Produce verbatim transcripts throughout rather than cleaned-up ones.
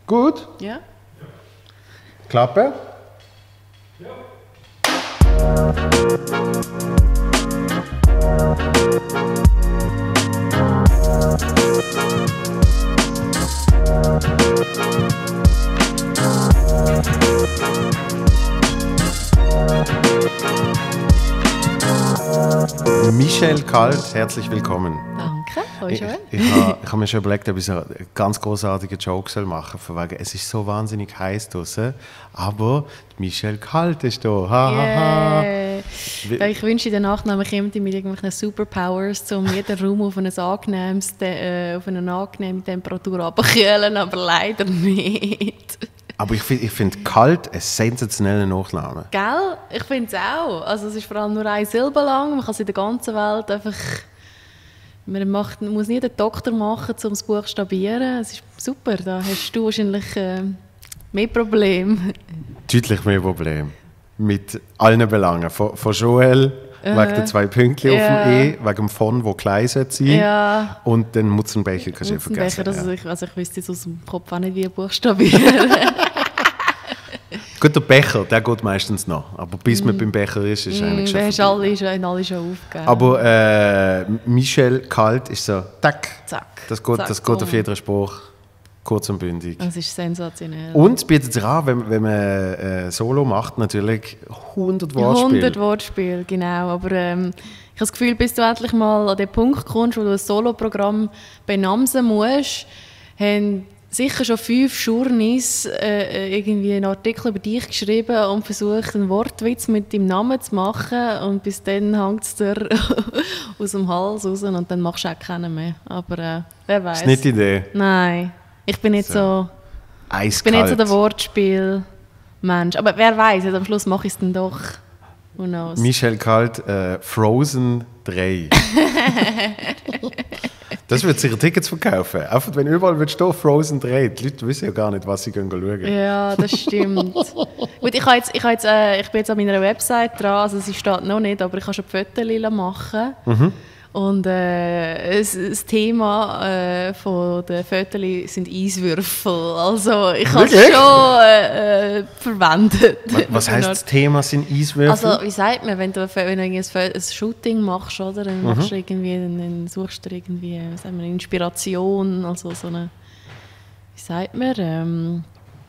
Gut? Ja. Klappe? Ja. Michelle Kalt, herzlich willkommen. Danke, voll schön. Ich, ich habe hab mir schon überlegt, ob ich so einen ganz großartigen Joke machen soll. Von wegen, es ist so wahnsinnig heiß draußen, aber Michelle Kalt ist da. Ha, ha, ha. Yeah. Ich wünsche, der Nachname kommt mit irgendwelchen Superpowers, um jeden Raum auf eine, angenehmes, äh, auf eine angenehme Temperatur abzukühlen, aber leider nicht. Aber ich finde ich find kalt ein sensationeller Nachname. Gell? Ich finde es auch. Also es ist vor allem nur eine Silbe lang. Man kann es in der ganzen Welt einfach... Man macht, muss nie den Doktor machen, um es zu buchstabieren. Es ist super. Da hast du wahrscheinlich äh, mehr Probleme. Deutlich mehr Probleme. Mit allen Belangen. Von, von Joel, äh, wegen den zwei Pünktchen ja. auf dem E, wegen dem von, wo klein sein sollte. Ja. Und den Mutzenbecher kannst du nicht vergessen. Das ja. ich, also ich wüsste jetzt aus dem Kopf auch nicht, wie buchstabieren. Gut, der Becher, der geht meistens noch. Aber bis mm. man beim Becher ist, ist mm, eigentlich schon hast alle schon, alle schon aufgegeben. Aber äh, Michelle Kalt ist so, tack, zack, das geht, zack, das geht auf jeden Spruch, kurz und bündig. Das ist sensationell. Und es bietet sich an, wenn, wenn man äh, Solo macht, natürlich hundert Wortspiele. hundert Wortspiele, genau. Aber ähm, ich habe das Gefühl, bis du endlich mal an den Punkt kommst, wo du ein Solo-Programm benamsen musst, haben sicher schon fünf Journeys äh, irgendwie einen Artikel über dich geschrieben und versucht, einen Wortwitz mit deinem Namen zu machen. Und bis dann hängt es dir aus dem Hals raus und dann machst du auch keinen mehr. Aber äh, wer weiß. Das ist nicht die Idee. Nein, ich bin nicht so, so eiskalt. Ich bin nicht so der Wortspiel-Mensch. Aber wer weiß, am Schluss mache ich es dann doch. Who knows? Michelle Kalt, äh, Frozen drei. Das wird sicher Tickets verkaufen. Einfach wenn überall wird stehen, Frozen drei. Die Leute wissen ja gar nicht, was sie schauen. Ja, das stimmt. Gut, ich, jetzt, ich, jetzt, äh, ich bin jetzt an meiner Website dran, also sie steht noch nicht, aber ich kann schon Fotos machen. Mhm. Und äh, das, das Thema äh, von den Fotos sind Eiswürfel. Also ich habe es schon äh, äh, verwendet. Was, was heisst das Thema sind Eiswürfel? Also wie sagt man, wenn du, wenn du ein, ein Shooting machst, oder, dann machst mhm. du irgendwie, dann suchst du irgendwie was sagen wir, eine Inspiration, also so eine, wie sagt man, ähm,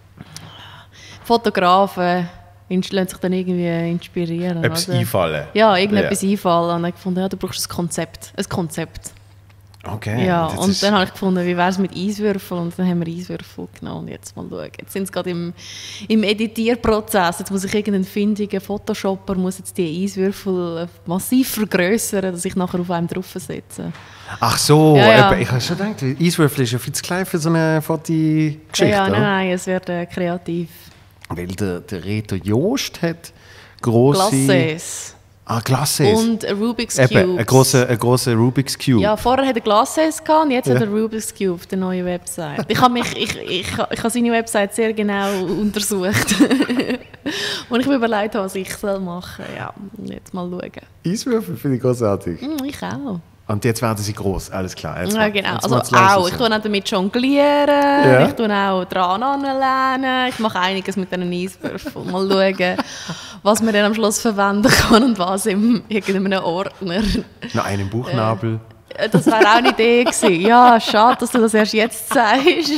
Fotografen lassen sich dann irgendwie inspirieren. Etwas also, einfallen? Ja, irgendetwas yeah. einfallen. Und dann habe ich gefunden, ja, du brauchst ein Konzept. Ein Konzept. Okay. Ja, und ist... dann habe ich gefunden, wie wäre es mit Eiswürfeln? Und dann haben wir Eiswürfel genommen. Und jetzt mal schauen. Jetzt sind sie gerade im, im Editierprozess. Jetzt muss ich irgendeinen findigen Photoshopper muss jetzt die Eiswürfel massiv vergrößern, dass ich nachher auf einem draufsetze. Ach so, ja, ja. ich habe schon gedacht, Eiswürfel ist ja viel zu klein für so eine Fotogeschichte. Ja, ja, nein, nein, es wird äh, kreativ. Weil der, der Reto Joost hat grosse... Glacés. Ah, Glacés. Und Rubik's Cube. Eben, ein grosser, ein grosser Rubik's Cube. Ja, vorher hat er Glacés gehabt und jetzt ja. hat er Rubik's Cube auf der neuen Website. Ich habe mich, ich, ich, ich habe seine Website sehr genau untersucht. Und ich mir überlegt habe, was ich soll machen soll. Ja, jetzt mal schauen. Eiswürfel finde ich großartig. Mm, ich auch. Und jetzt werden sie gross, alles klar. Jetzt ja, genau. Also auch, ich tue auch damit jonglieren, ja. ich tue auch dran anlernen, ich mache einiges mit diesen Eiswürfeln. Mal schauen, was man dann am Schluss verwenden kann und was in irgendeinem Ordner. Noch einen Bauchnabel. Äh, das wäre auch eine Idee gewesen. Ja, schade, dass du das erst jetzt sagst.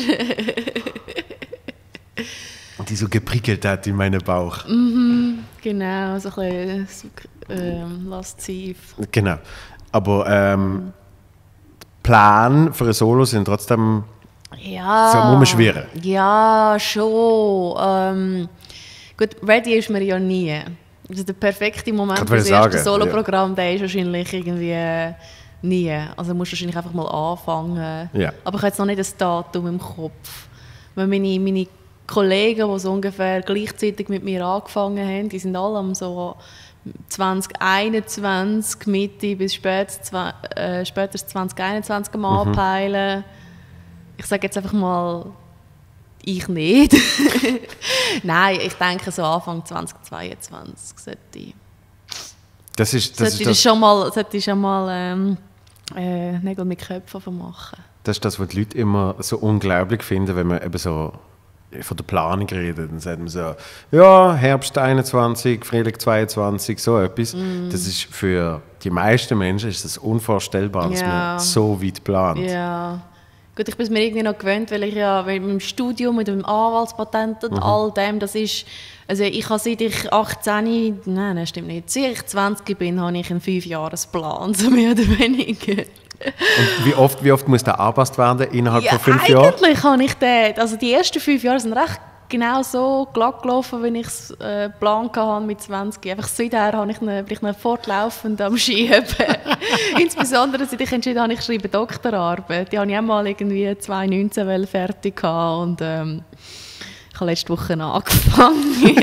Und die so geprickelt hat in meinen Bauch. Mhm, genau, so ein bisschen äh, lasziv. Genau. Aber ähm, Plan für ein Solo sind trotzdem ja, so muss man schweren. Ja, schon. Ähm, gut, ready ist man ja nie. Also der perfekte Moment für das erste Soloprogramm, ja. der ist wahrscheinlich irgendwie äh, nie. Also du musst wahrscheinlich einfach mal anfangen. Ja. Aber ich habe jetzt noch nicht ein Datum im Kopf. Weil meine, meine Kollegen, die so ungefähr gleichzeitig mit mir angefangen haben, die sind alle am so zwanzig einundzwanzig, Mitte bis spätestens äh, zwanzig einundzwanzig am Anpeilen. Mhm. Ich sage jetzt einfach mal, ich nicht. Nein, ich denke so Anfang zwanzig zweiundzwanzig sollte ich. Das ist, das sollte ist das schon mal, sollte ich schon mal ähm, äh, Nägel mit Köpfen machen. Das ist das, was die Leute immer so unglaublich finden, wenn man eben so von der Planung reden, dann sagt man so, ja, Herbst einundzwanzig, Frühling zweiundzwanzig, so etwas. Mm. Das ist für die meisten Menschen ist das unvorstellbar, dass ja. man so weit plant. Ja. Gut, ich bin es mir irgendwie noch gewöhnt, weil ich ja mit dem Studium, mit dem Anwaltspatent und mhm. all dem, das ist, also ich habe seit ich achtzehn, nein, das stimmt nicht, seit ich zwanzig bin, habe ich einen Fünfjahresplan, so mehr oder weniger. Und wie oft, wie oft muss der angepasst werden innerhalb ja, von fünf Jahren? Eigentlich habe ich den, also die ersten fünf Jahre sind recht genau so glatt gelaufen, wie ich es äh, geplant hatte mit zwanzig. Einfach seither habe ich eine, bin ich eine fortlaufend am Schieben. Insbesondere seit ich entschieden habe, ich schreibe Doktorarbeit. Die habe ich auch mal irgendwie zwanzig neunzehn fertig gehabt und ähm, ich habe letzte Woche angefangen.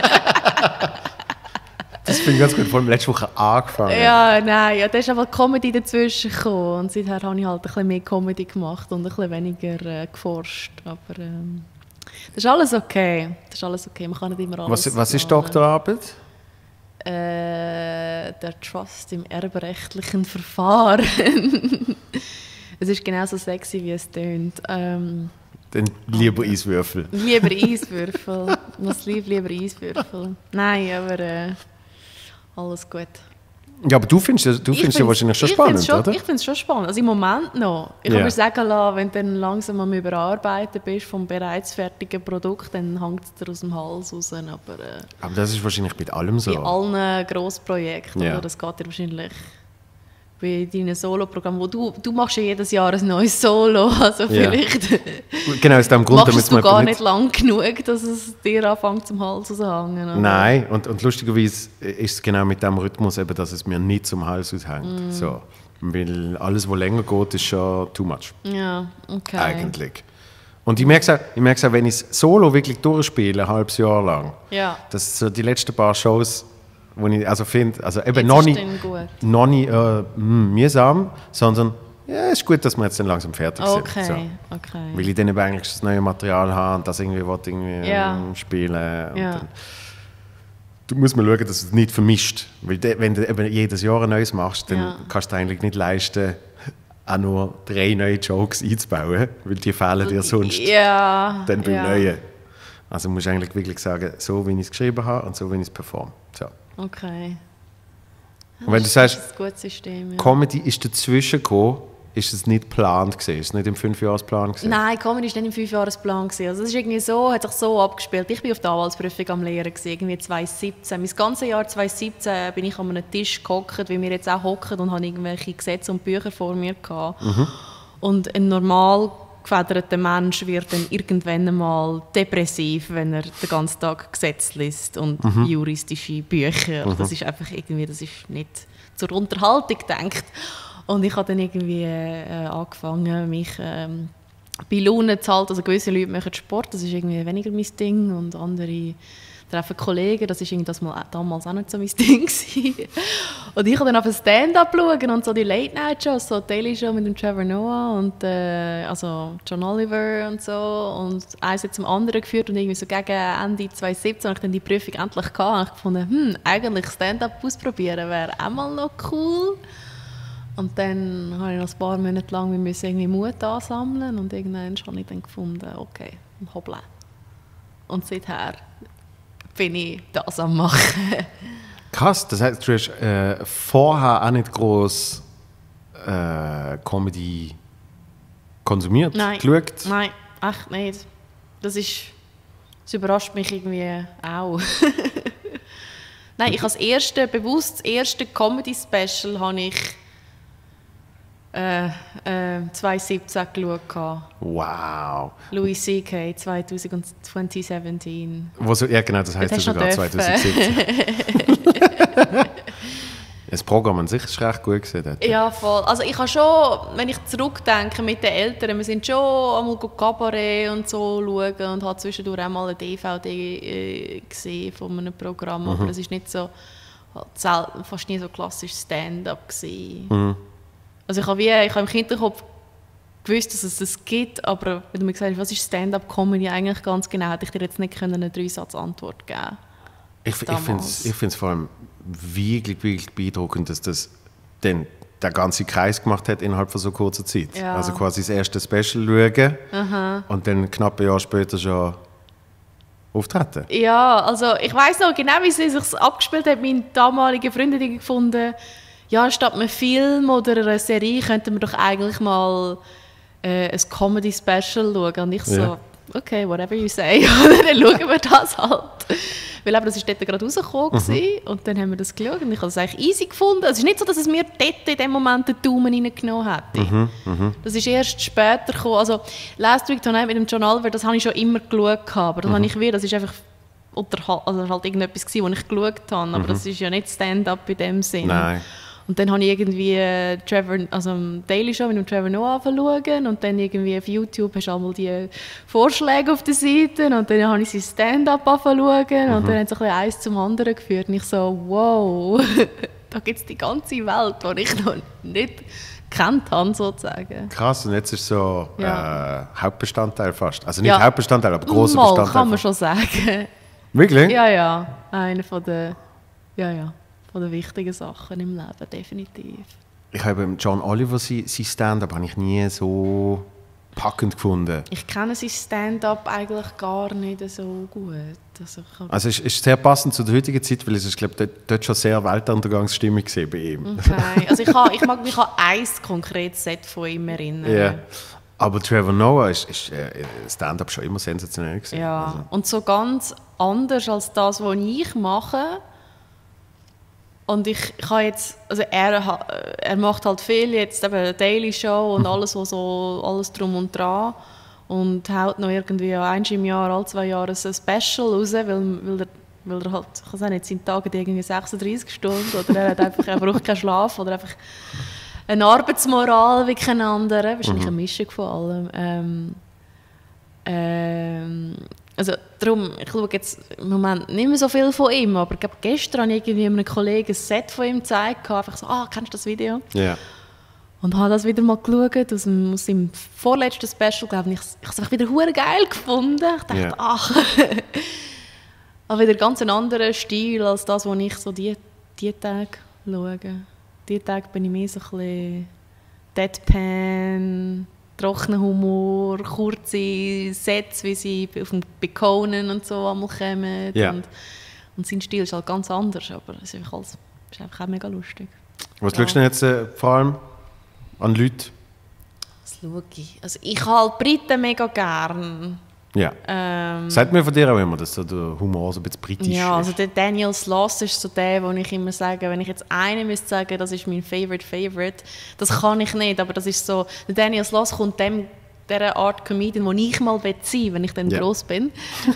Das finde ich ganz gut, vor allem letzte Woche angefangen. Ja, nein, ja, da ist aber Comedy dazwischen gekommen und seither habe ich halt ein bisschen mehr Comedy gemacht und ein bisschen weniger äh, geforscht, aber ähm, das ist alles okay, das ist alles okay, man kann nicht immer alles... Was, was ist Doktorarbeit? Äh, der Trust im erbrechtlichen Verfahren. Es ist genauso sexy, wie es tönt. Ähm, Dann lieber Eiswürfel. Lieber Eiswürfel. Was lieb, lieber Eiswürfel. Nein, aber äh, alles gut. Ja, aber du findest, du findest ja wahrscheinlich schon spannend, schon, oder? Ich finde es schon spannend. Also im Moment noch. Ich yeah. kann mir sagen lassen, wenn du dann langsam am Überarbeiten bist vom bereits fertigen Produkt, dann hängt es dir aus dem Hals raus. Aber, äh, aber das ist wahrscheinlich mit allem so. Bei allen Grossprojekten. Yeah. Oder? Das geht dir wahrscheinlich bei deinen Solo-Programmen, wo du, du machst ja jedes Jahr ein neues Solo, also vielleicht yeah. genau, aus dem Grund, machst du gar nicht lang genug, dass es dir anfängt zum Hals zu hängen. Nein, und, und lustigerweise ist es genau mit dem Rhythmus, eben, dass es mir nicht zum Hals aushängt. Mm. So. Weil alles, was länger geht, ist schon too much. Ja, okay. Eigentlich. Und ich merke es auch, auch, wenn ich Solo wirklich durchspiele, ein halbes Jahr lang, ja. dass so die letzten paar Shows, wo ich also finde, also eben noch nicht, noch nicht äh, mühsam, sondern ja, es ist gut, dass wir jetzt dann langsam fertig sind. Okay, so. okay. Weil ich dann eben eigentlich das neue Material habe und das irgendwie, will, irgendwie ja. ähm, spielen. Und ja. dann, du musst mal schauen, dass du es nicht vermischt. Weil de, wenn du eben jedes Jahr ein neues machst, dann ja. kannst du eigentlich nicht leisten, auch nur drei neue Jokes einzubauen, weil die fehlen dir sonst ja. dann beim ja. Neuen. Also musst du eigentlich wirklich sagen, so wie ich es geschrieben habe und so wie ich es performe. So. Okay. Und wenn du sagst, das ist ein gutes System, ja. Comedy ist dazwischen gekommen, ist es nicht geplant gewesen? Ist es nicht im Fünfjahresplan gewesen? Nein, Comedy war nicht im Fünfjahresplan gewesen. Also das ist irgendwie so, hat sich so abgespielt. Ich war auf der Anwaltsprüfung am Lehren gewesen, irgendwie zwanzig siebzehn. Mein ganzes Jahr zwanzig siebzehn bin ich an einem Tisch gehockt, wie wir jetzt auch hocken und habe irgendwelche Gesetze und Bücher vor mir gehabt. Mhm. Und ein normal gefederter Mensch wird dann irgendwann einmal depressiv, wenn er den ganzen Tag Gesetze liest und mhm. juristische Bücher. Mhm. Das ist einfach irgendwie, das ist nicht zur Unterhaltung gedacht. Und ich habe dann irgendwie äh, angefangen, mich ähm, bei Laune zu halten. Also gewisse Leute machen Sport, das ist irgendwie weniger mein Ding, und andere treffen Kollegen, das war das mal, damals auch nicht so mein Ding gewesen. Und ich habe dann auf Stand-up schauen und so die Late-Night-Shows, so Daily Show mit dem Trevor Noah und äh, also John Oliver und so, und eins hat zum anderen geführt, und irgendwie so gegen Ende zwanzig siebzehn habe ich dann die Prüfung endlich gehabt und ich gefunden, hm, eigentlich Stand-up ausprobieren wäre auch mal noch cool. Und dann habe ich noch ein paar Monate lang, wir müssen irgendwie Mut ansammeln, und irgendwann habe ich dann gefunden, okay, hoppla. Und seither bin ich das am machen. Krass, das heißt, du hast äh, vorher auch nicht gross äh, Comedy konsumiert, nein, geschaut? Nein, echt nicht. Das ist, das überrascht mich irgendwie auch. Nein, ich habe das erste, bewusst das erste Comedy-Special habe ich Äh, äh, zwanzig siebzehn geschaut. Wow. Louis C K zwanzig siebzehn. Wo so, ja genau, das heisst ja sogar zwanzig siebzehn. Das Programm an sich ist recht gut gewesen. Ja, voll. Also ich habe schon, wenn ich zurückdenke mit den Eltern, wir sind schon einmal Kabarett und so schauen und habe zwischendurch auch mal eine D V D äh, gesehen von einem Programm, mhm. aber es ist nicht so, fast nie so klassisch Stand-up gewesen. Mhm. Also ich habe, wie, ich habe im Hinterkopf gewusst, dass es das gibt, aber wenn du mir gesagt hast, was ist Stand-up-Comedy eigentlich ganz genau, hätte ich dir jetzt nicht eine Drei-Satz-Antwort geben. Ich, ich finde es ich find's vor allem wirklich, wirklich beeindruckend, dass das den, der ganze Kreis gemacht hat innerhalb von so kurzer Zeit. Ja. Also quasi das erste Special schauen, aha, und dann knapp ein Jahr später schon auftreten? Ja, also ich weiss noch genau, wie sie sich abgespielt hat. Meine damalige Freundin hat gefunden, ja, statt einem Film oder einer Serie könnten wir doch eigentlich mal äh, ein Comedy-Special schauen. Und ich so, ja. okay, whatever you say, dann schauen wir das halt. Weil eben, das war dort gerade rausgekommen mhm. und dann haben wir das geschaut und ich habe es eigentlich easy gefunden. Es ist nicht so, dass es mir dort in dem Moment den Daumen reingenommen hätte. Mhm. Mhm. Das ist erst später gekommen. Also Last Week Tonight mit dem John Oliver, das habe ich schon immer geschaut, aber das mhm. habe ich wieder, das ist einfach unterhal- also halt irgendetwas gewesen, was ich geschaut habe, aber mhm. das ist ja nicht Stand-up in dem Sinne. Nein. Und dann habe ich irgendwie äh, Trevor, also Daily Show mit dem Trevor Noah angeschaut und dann irgendwie auf YouTube hast du einmal die Vorschläge auf der Seite und dann habe ich sein Stand-up angeschaut mhm. und dann hat es ein eins zum anderen geführt und ich so, wow, da gibt es die ganze Welt, die ich noch nicht kennt habe, sozusagen. Krass, und jetzt ist so ja. äh, Hauptbestandteil fast. Also nicht ja. Hauptbestandteil, aber großer Mal, Bestandteil. Kann man schon sagen. Wirklich? Ja, ja. Einer von den, ja, ja, von den wichtigen Sachen im Leben, definitiv. Ich habe John Oliver sein Stand-up habe ich nie so packend gefunden. Ich kenne sein Stand-up eigentlich gar nicht so gut. Also, also es ist sehr passend zu der heutigen Zeit, weil es ist, glaube ich, dort, dort schon sehr Weltuntergangsstimmung gesehen bei ihm. Okay. Also ich, kann, ich mag mich an ein konkretes Set von ihm erinnern. Yeah. Aber Trevor Noah ist, ist äh, Stand-up schon immer sensationell gewesen. Ja, also. und so ganz anders als das, was ich mache. Und ich, ich habe jetzt, also er, er macht halt viel, jetzt eben eine Daily Show und alles, was so, alles drum und dran. Und haut noch irgendwie einmal im Jahr, alle zwei Jahre ein Special raus, weil, weil er, weil er halt, ich weiß auch nicht, seine Tage irgendwie sechsunddreißig Stunden oder er hat einfach, er braucht keinen Schlaf oder einfach eine Arbeitsmoral wie kein anderer. Wahrscheinlich mhm. eine Mischung von allem. Ähm, ähm, also darum, ich schaue jetzt im Moment nicht mehr so viel von ihm, aber ich glaube, gestern habe ich irgendwie einem Kollegen ein Set von ihm gezeigt, einfach so, ah, kennst du das Video? Ja. Yeah. Und habe das wieder mal geschaut, aus, dem, aus seinem vorletzten Special, glaube ich, ich habe es wieder hure geil gefunden. Ich dachte, yeah. ach, aber wieder ganz ein anderer Stil als das, was ich so die, die Tage schaue. Die Tage bin ich mehr so ein bisschen Deadpan, trockener Humor, kurze Sätze, wie sie auf dem Conan und so einmal kommen. Yeah. Und, und sein Stil ist halt ganz anders, aber es ist einfach, alles, ist einfach auch mega lustig. Was ja. schaust du denn jetzt äh, vor allem an Leute? Was schaue ich? Also ich habe Briten mega gern. Ja. Ähm, Sagt mir von dir auch immer, dass so der Humor so ein bisschen britisch ist. Ja, also der Daniel Sloss ist so der, wo ich immer sage, wenn ich jetzt einen müsste sagen, das ist mein Favorite Favorite, das kann ich nicht, aber das ist so, der Daniel Sloss kommt dem, dieser Art Comedian, wo ich mal sein will, wenn ich dann ja. gross bin,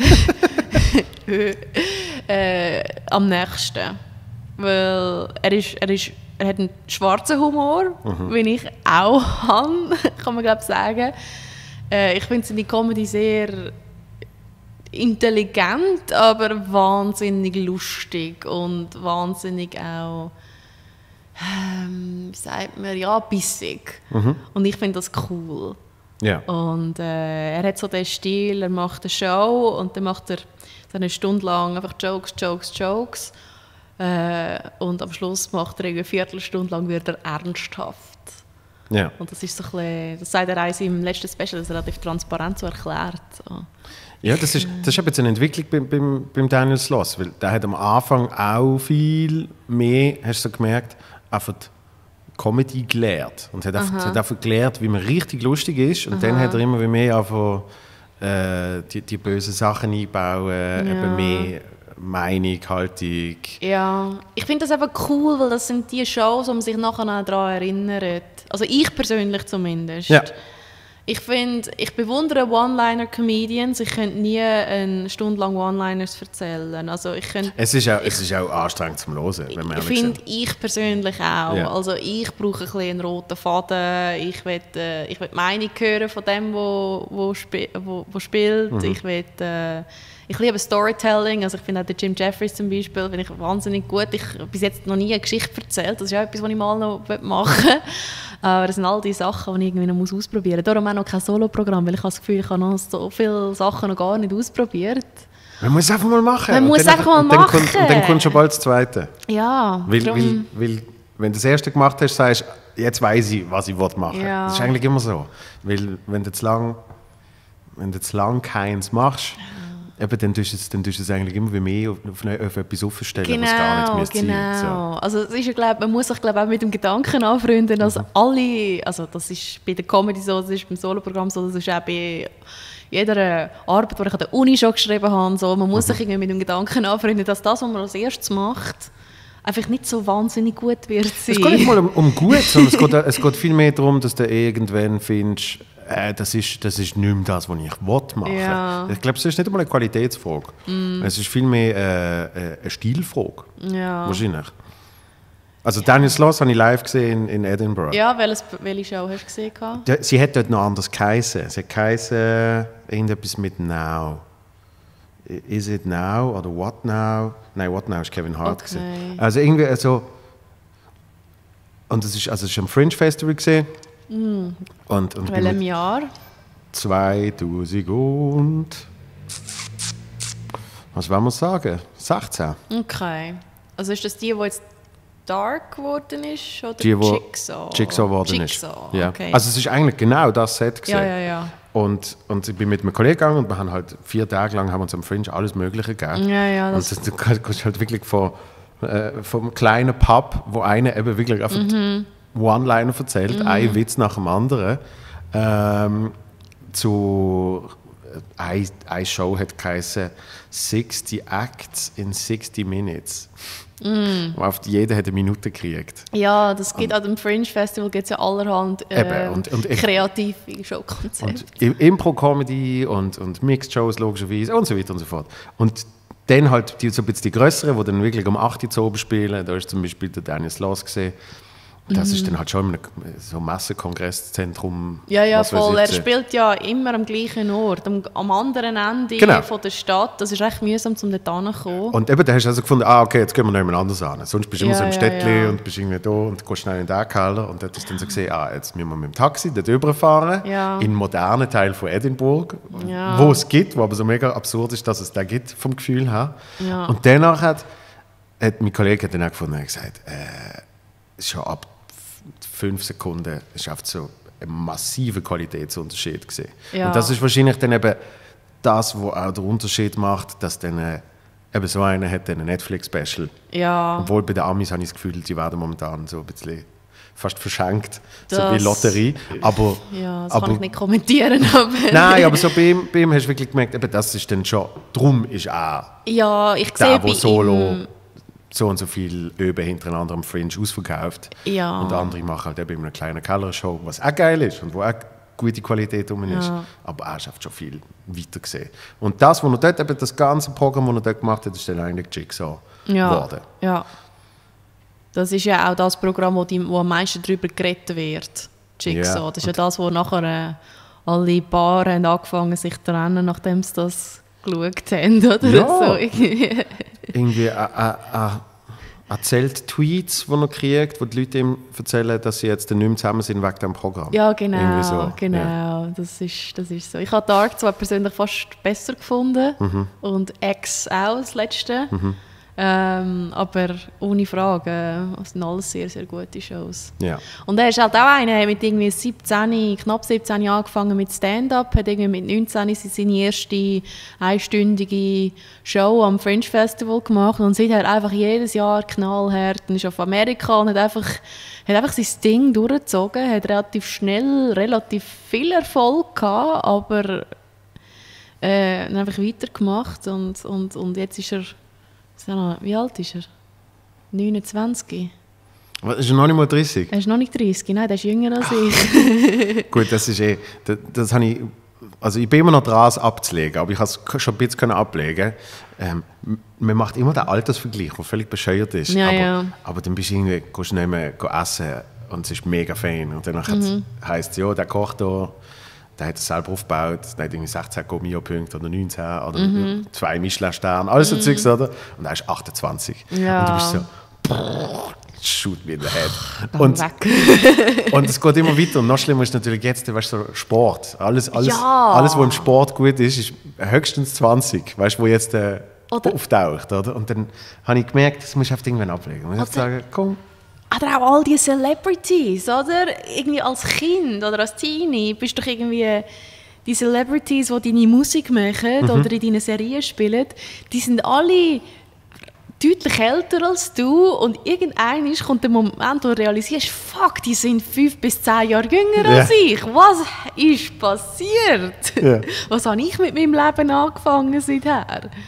äh, am nächsten. Weil er ist, er ist Er hat einen schwarzen Humor, mhm. wie ich auch habe, kann man glaube ich sagen. Äh, ich finde seine Comedy sehr intelligent, aber wahnsinnig lustig und wahnsinnig auch, ähm, wie sagt man, ja, bissig. Mhm. Und ich finde das cool. Yeah. Und äh, er hat so den Stil, er macht eine Show und dann macht er so eine Stunde lang einfach Jokes, Jokes, Jokes. Äh, und am Schluss macht er eine Viertelstunde lang wird er ernsthaft. Ja. Und das ist so ein bisschen, das sagt er auch im letzten Special, das relativ transparent so erklärt. So. Ja, das ist, das ist jetzt eine Entwicklung beim, beim, beim Daniel Sloss, weil der hat am Anfang auch viel mehr, hast du so gemerkt, einfach Comedy gelehrt. Und hat einfach, hat einfach gelehrt, wie man richtig lustig ist. Und Aha. dann hat er immer mehr einfach äh, die, die bösen Sachen einbauen, ja. eben mehr Meinung, Haltung. Ja, ich finde das eben cool, weil das sind die Shows, wo man sich nachher daran erinnert. Also ich persönlich zumindest. Ja. Ich finde, ich bewundere One-Liner-Comedians. Ich könnte nie eine Stunde lang One-Liners erzählen. Also ich könnte, es, ist auch, ich, es ist auch anstrengend zum Hören, wenn man ehrlich finde ich persönlich auch. Ja. Also ich brauche ein bisschen einen roten Faden. Ich will, äh, ich will die Meinung hören von dem, wo, wo, spi- wo, wo spielt. Mhm. Ich will, äh, Ich liebe Storytelling, also ich finde auch den Jim Jeffries zum Beispiel finde ich wahnsinnig gut. Ich habe bis jetzt noch nie eine Geschichte erzählt, das ist auch etwas, was ich mal noch machen will. Aber das sind all die Sachen, die ich irgendwie noch ausprobieren muss. Darum auch noch kein Solo-Programm, weil ich habe das Gefühl, ich habe noch so viele Sachen noch gar nicht ausprobiert. Man muss es einfach mal machen. Man muss es einfach mal und machen. Dann kommt, und dann kommt schon bald das Zweite. Ja. Weil, weil, weil, wenn du das Erste gemacht hast, sagst du, jetzt weiss ich, was ich machen will. Ja. Das ist eigentlich immer so. Weil wenn du zu lang, wenn du zu lang keins machst, Eben, dann tust du es, dann tust du es eigentlich immer wie mehr auf, auf, auf etwas aufstellen, genau, was gar nicht müsste genau. sein. So. Also es ist ja, glaub, man muss sich glaub, auch mit dem Gedanken anfreunden, dass mhm. alle, also das ist bei der Comedy so, das ist beim Soloprogramm so, das ist auch bei jeder Arbeit, die ich an der Uni schon geschrieben habe, so, man muss mhm. sich irgendwie mit dem Gedanken anfreunden, dass das, was man als erstes macht, einfach nicht so wahnsinnig gut wird sein. Es geht nicht mal um, um gut, sondern es geht, es geht viel mehr darum, dass du irgendwann findest, äh, das, ist, das ist nicht mehr das, was ich machen will. Ja. Ich glaube, es ist nicht einmal eine Qualitätsfrage. Mm. Es ist vielmehr äh, eine Stilfrage. Ja. Wahrscheinlich. Also ja. Daniel Sloss habe ich live gesehen in Edinburgh. Ja, welches, welche Show hast du gesehen? Ja, sie hat dort noch anders geheißen. Sie hat geheißen, irgendetwas mit Now. Is it now oder What Now? Nein, What Now ist Kevin Hart. Okay. Also irgendwie so. Und es ist also es ist am Fringe Festival gesehen. Mm. Und, und in welchem Jahr? zweitausend und was wollen wir sagen? sechzehn. Okay. Also ist das die, die jetzt Dark geworden ist oder die, Jigsaw? Jigsaw geworden Jigsaw. ist. Ja. Okay. Also es ist eigentlich genau das Set gesehen. Ja, ja, ja. Und, und ich bin mit einem Kollegen gegangen und wir haben halt vier Tage lang haben uns am Fringe alles Mögliche gegeben. Ja, ja, das und das, du kannst halt wirklich von, äh, vom kleinen Pub, wo einer eben wirklich einfach mhm. One-Liner erzählt, mhm. ein Witz nach dem anderen, ähm, zu eine, eine Show hat geheißen sixty Acts in sixty Minutes. Mm. Auf jeder hat eine Minute gekriegt. Ja, das gibt an dem Fringe Festival gibt es ja allerhand äh, und, und kreative Showkonzepte. Und Impro-Comedy und, und Mixed-Shows logischerweise und so weiter und so fort. Und dann halt die, so ein bisschen die grösseren, die dann wirklich um acht Uhr zu oben spielen. Da ist zum Beispiel der Daniel Sloss gesehen. Das ist dann halt schon in einem so Massenkongreszentrum. Ja, ja, voll. Er spielt ja immer am gleichen Ort, am, am anderen Ende genau. von der Stadt. Das ist recht mühsam, um dort hinzukommen. Und eben, da hast du also gefunden, ah, okay, jetzt gehen wir noch jemand anders an. Sonst bist du ja, immer so im ja, Städtchen ja. und bist irgendwie da und gehst schnell in den Keller. Und dort hast du dann so gesehen, ah, jetzt müssen wir mit dem Taxi dort rüberfahren, ja. in den modernen Teil von Edinburgh, ja. wo es gibt, wo aber so mega absurd ist, dass es da gibt, vom Gefühl her. Ja. Und danach hat, hat mein Kollege dann auch gefunden, er hat gesagt, äh, schon ab fünf Sekunden ist oft so ein massiver Qualitätsunterschied gesehen. Ja. Und das ist wahrscheinlich dann eben das, was auch den Unterschied macht, dass dann äh, eben so einer hat dann ein Netflix-Special. Ja. Obwohl bei den Amis habe ich das Gefühl, die werden momentan so ein bisschen fast verschenkt, das, so wie Lotterie. Aber, ja, das aber, kann ich nicht kommentieren. Aber nein, aber so bei ihm, bei ihm hast du wirklich gemerkt, eben, das ist dann schon, drum ist auch ja, ich der, sehe wo Solo ihm, so und so viel Öben hintereinander am Fringe ausverkauft. Ja. Und andere machen halt eben eine kleine Kellershow, was auch geil ist und wo auch gute Qualität drum ist. Ja. Aber er schafft schon viel weiter gesehen. Und das, was er dort, eben das ganze Programm, das er dort gemacht hat, ist dann eigentlich Jigsaw ja. geworden. Ja. Das ist ja auch das Programm, wo, die, wo am meisten darüber geredet wird. Jigsaw. Ja. Das ist ja das, wo nachher äh, alle Paare haben angefangen sich zu trennen, nachdem sie das geschaut haben. Oder Ja. so. Irgendwie, irgendwie er erzählt Tweets, die er kriegt, wo die Leute ihm erzählen, dass sie jetzt nicht mehr zusammen sind wegen diesem Programm. Ja, genau. So. genau. Ja. Das, ist, das ist so. Ich habe Dark zwar persönlich fast besser gefunden mhm. und X auch das letzte. Mhm. Ähm, aber ohne Frage, es sind alles sehr, sehr gute Shows. Ja. Und er ist halt auch einer, mit irgendwie siebzehn, knapp siebzehn angefangen mit Stand-up, hat irgendwie mit neunzehn seine erste einstündige Show am Fringe Festival gemacht und seither einfach jedes Jahr knallhart und ist auf Amerika und hat einfach, hat einfach sein Ding durchgezogen, hat relativ schnell relativ viel Erfolg gehabt, aber äh, hat einfach weitergemacht und, und, und jetzt ist er, wie alt ist er? neunundzwanzig. Was, ist er noch nicht mal dreißig? Er ist noch nicht dreißig, nein, der ist jünger als ich. Gut, das ist eh, das, das habe ich, also ich bin immer noch dran, es abzulegen, aber ich konnte es schon ein bisschen ablegen. Ähm, man macht immer den Altersvergleich, der völlig bescheuert ist. Ja, aber, ja. aber dann bist du irgendwie, gehst du nicht mehr essen und es ist mega fein. Und dann mhm. heisst es, ja, der Koch da, der hat es selber aufgebaut, der hat irgendwie sechzehn Gourmet-Punkte oder neunzehn oder mhm. zwei Michelin-Sterne, alles so mhm. Zeugs, oder? Und er ist achtundzwanzig. Ja. Und du bist so, brrr, shoot me in the head. Dann Und, weg. und es geht immer weiter. Und noch schlimmer ist natürlich jetzt, weißt du, so Sport. Alles, alles, Ja. alles, was im Sport gut ist, ist höchstens zwanzig, weißt du, wo jetzt äh, auftaucht, oder? Und dann habe ich gemerkt, das muss ich irgendwann ablegen. Ich muss sagen, komm. Oder auch all die Celebrities, oder? Irgendwie als Kind oder als Teenie bist du doch irgendwie die Celebrities, die deine Musik machen mhm. oder in deinen Serien spielen, die sind alle deutlich älter als du und irgendwann kommt der Moment, wo du realisierst, fuck, die sind fünf bis zehn Jahre jünger yeah. als ich. Was ist passiert? Yeah. Was habe ich mit meinem Leben angefangen seither?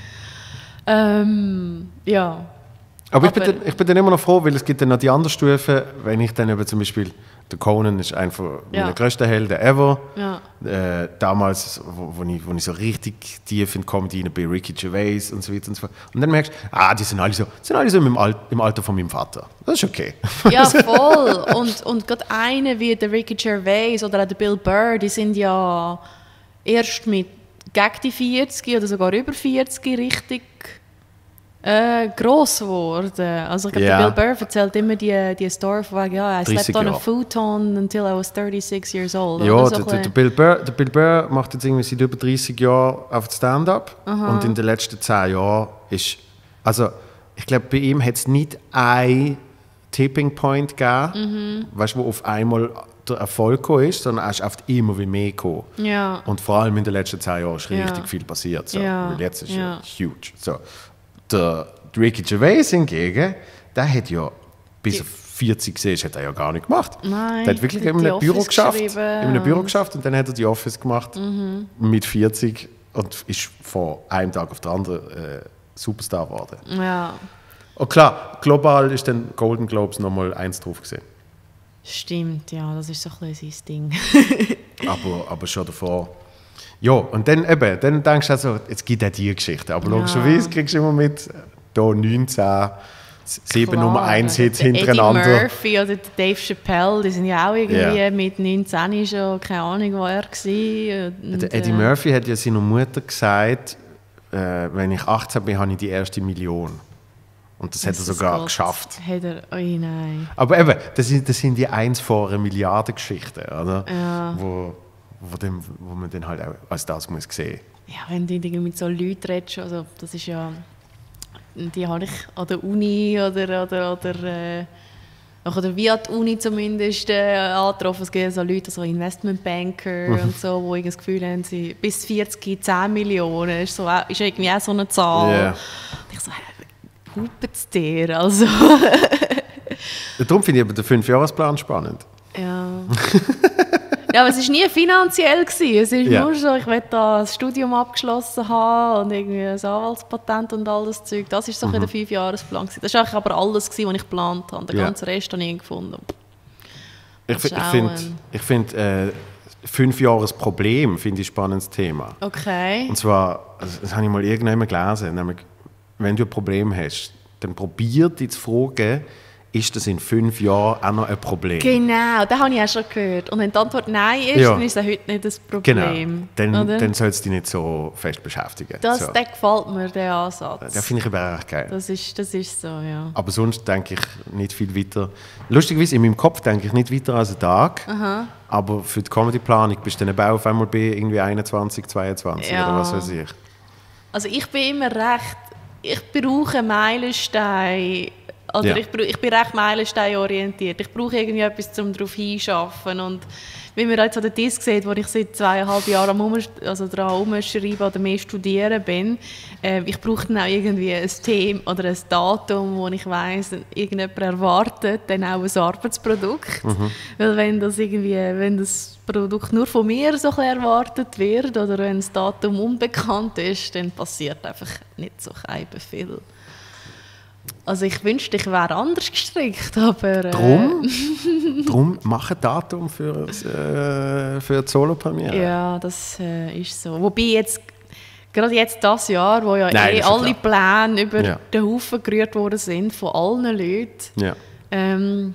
Ähm, ja. Aber, Aber ich, bin dann, ich bin dann immer noch froh, weil es gibt dann noch die andere Stufe, wenn ich dann eben zum Beispiel, der Conan ist einer meiner ja. grössten Helden ever. Ja. Äh, damals, wo, wo, ich, wo ich so richtig tief in Comedy bin, Ricky Gervais und so weiter und so fort. Und dann merkst du, ah, die sind alle so, sind alle so im, Al- im Alter von meinem Vater. Das ist okay. Ja, voll. Und, und gerade einer wie der Ricky Gervais oder auch der Bill Burr, die sind ja erst mit gegen die vierzig oder sogar über vierzig richtig Äh, gross geworden. Also ich glaube, yeah. Bill Burr erzählt immer die, die Story von, ja, I slept on a futon until I was thirty-six years old. Ja, so der, der, Bill Burr, der Bill Burr macht jetzt irgendwie seit über dreißig Jahren auf Stand-up. Aha. Und in den letzten zehn Jahren ist, also ich glaube, bei ihm hat es nicht einen Tipping Point gegeben, mhm. weißt, wo auf einmal der Erfolg gekommen ist, sondern er ist oft immer wie mehr gekommen. Ja. Und vor allem in den letzten zehn Jahren ist ja. richtig viel passiert. So. Ja. Weil jetzt ist ja huge. So. Der Ricky Gervais hingegen, der hat ja bis er vierzig war, hat er ja gar nicht gemacht. Nein, der hat wirklich in einem Büro geschafft, in einem Büro geschafft und dann hat er die Office gemacht mhm. mit vierzig und ist von einem Tag auf den anderen äh, Superstar geworden. Ja. Und klar, global ist dann Golden Globes nochmal eins drauf gesehen. Stimmt, ja, das ist so ein bisschen sein Ding. aber, aber schon davor. Ja, und dann eben, dann denkst du also, jetzt gibt es diese Geschichte. Aber ja. logischerweise kriegst du immer mit, hier neunzehn, sieben Klar, Nummer eins Hits hintereinander. Eddie Murphy oder Dave Chappelle, die sind ja auch irgendwie yeah. mit neunzehn schon, keine Ahnung, wo er war. Und, Eddie äh, Murphy hat ja seiner Mutter gesagt, äh, wenn ich achtzehn bin, habe ich die erste Million. Und das, das hat er sogar Gott, geschafft. Hat er, oh nein. Aber eben, das sind, das sind die eins vor einer Milliarden-Geschichten, oder? Ja. Wo, Wo, dem, wo man dann halt auch als das muss sehen. Ja, wenn du mit so Leuten redest, also das ist ja, die habe ich an der Uni oder, oder, oder, äh, oder wie an der Uni zumindest äh, angetroffen. Es gibt so Leute, so Investmentbanker mhm. und so, die das Gefühl haben, sie bis vierzig, zehn Millionen, ist, so, ist irgendwie auch so eine Zahl. Yeah. Und ich so, hupet es dir, also. Darum finde ich aber den Fünfjahresplan spannend. Ja. Ja, aber es war nie finanziell. Es ist yeah. nur so, ich will da das Studium abgeschlossen haben und irgendwie ein Anwaltspatent und all das Zeug. Das war so mhm. der Fünfjahresplan. Das war aber alles, was ich geplant habe. Den yeah. ganzen Rest habe ich gefunden. Ich, ich finde, ich find, äh, Fünfjahresproblem finde ich ein spannendes Thema. Okay. Und zwar, also das habe ich mal irgendwann gelesen, nämlich, wenn du ein Problem hast, dann probier dich zu fragen, ist das in fünf Jahren auch noch ein Problem? Genau, das habe ich auch schon gehört. Und wenn die Antwort Nein ist, ja. dann ist das heute nicht das Problem. Genau, dann, dann soll es dich nicht so fest beschäftigen. Das, so. Der gefällt mir, der Ansatz. Das finde ich aber echt geil. Das ist, das ist so, ja. Aber sonst denke ich nicht viel weiter. Lustigerweise, in meinem Kopf denke ich nicht weiter als einen Tag. Aha. Aber für die Comedy-Planung bist du dann auf einmal bei irgendwie einundzwanzig, zweiundzwanzig ja. oder was weiß ich. Also ich bin immer recht... Ich brauche Meilensteine... Oder ja. ich, ich bin recht meilensteinorientiert. Ich brauche irgendwie etwas, um darauf hinzuschaffen. Und wie man jetzt an der Disk sieht, wo ich seit zweieinhalb Jahren am also daran herumschreiben oder mehr studieren bin, äh, ich brauche dann auch irgendwie ein Thema oder ein Datum, wo ich weiss, irgendjemand erwartet dann auch ein Arbeitsprodukt. Mhm. Weil wenn das irgendwie, wenn das Produkt nur von mir so erwartet wird oder wenn das Datum unbekannt ist, dann passiert einfach nicht so viel. Also ich wünschte, ich wäre anders gestrickt, aber... Äh, drum, drum mach ein Datum für, äh, für die Solo-Premiere. Ja, das äh, ist so. Wobei jetzt, gerade jetzt das Jahr, wo ja Nein, eh alle klar. Pläne über ja. den Haufen gerührt worden sind, von allen Leuten, ja. ähm,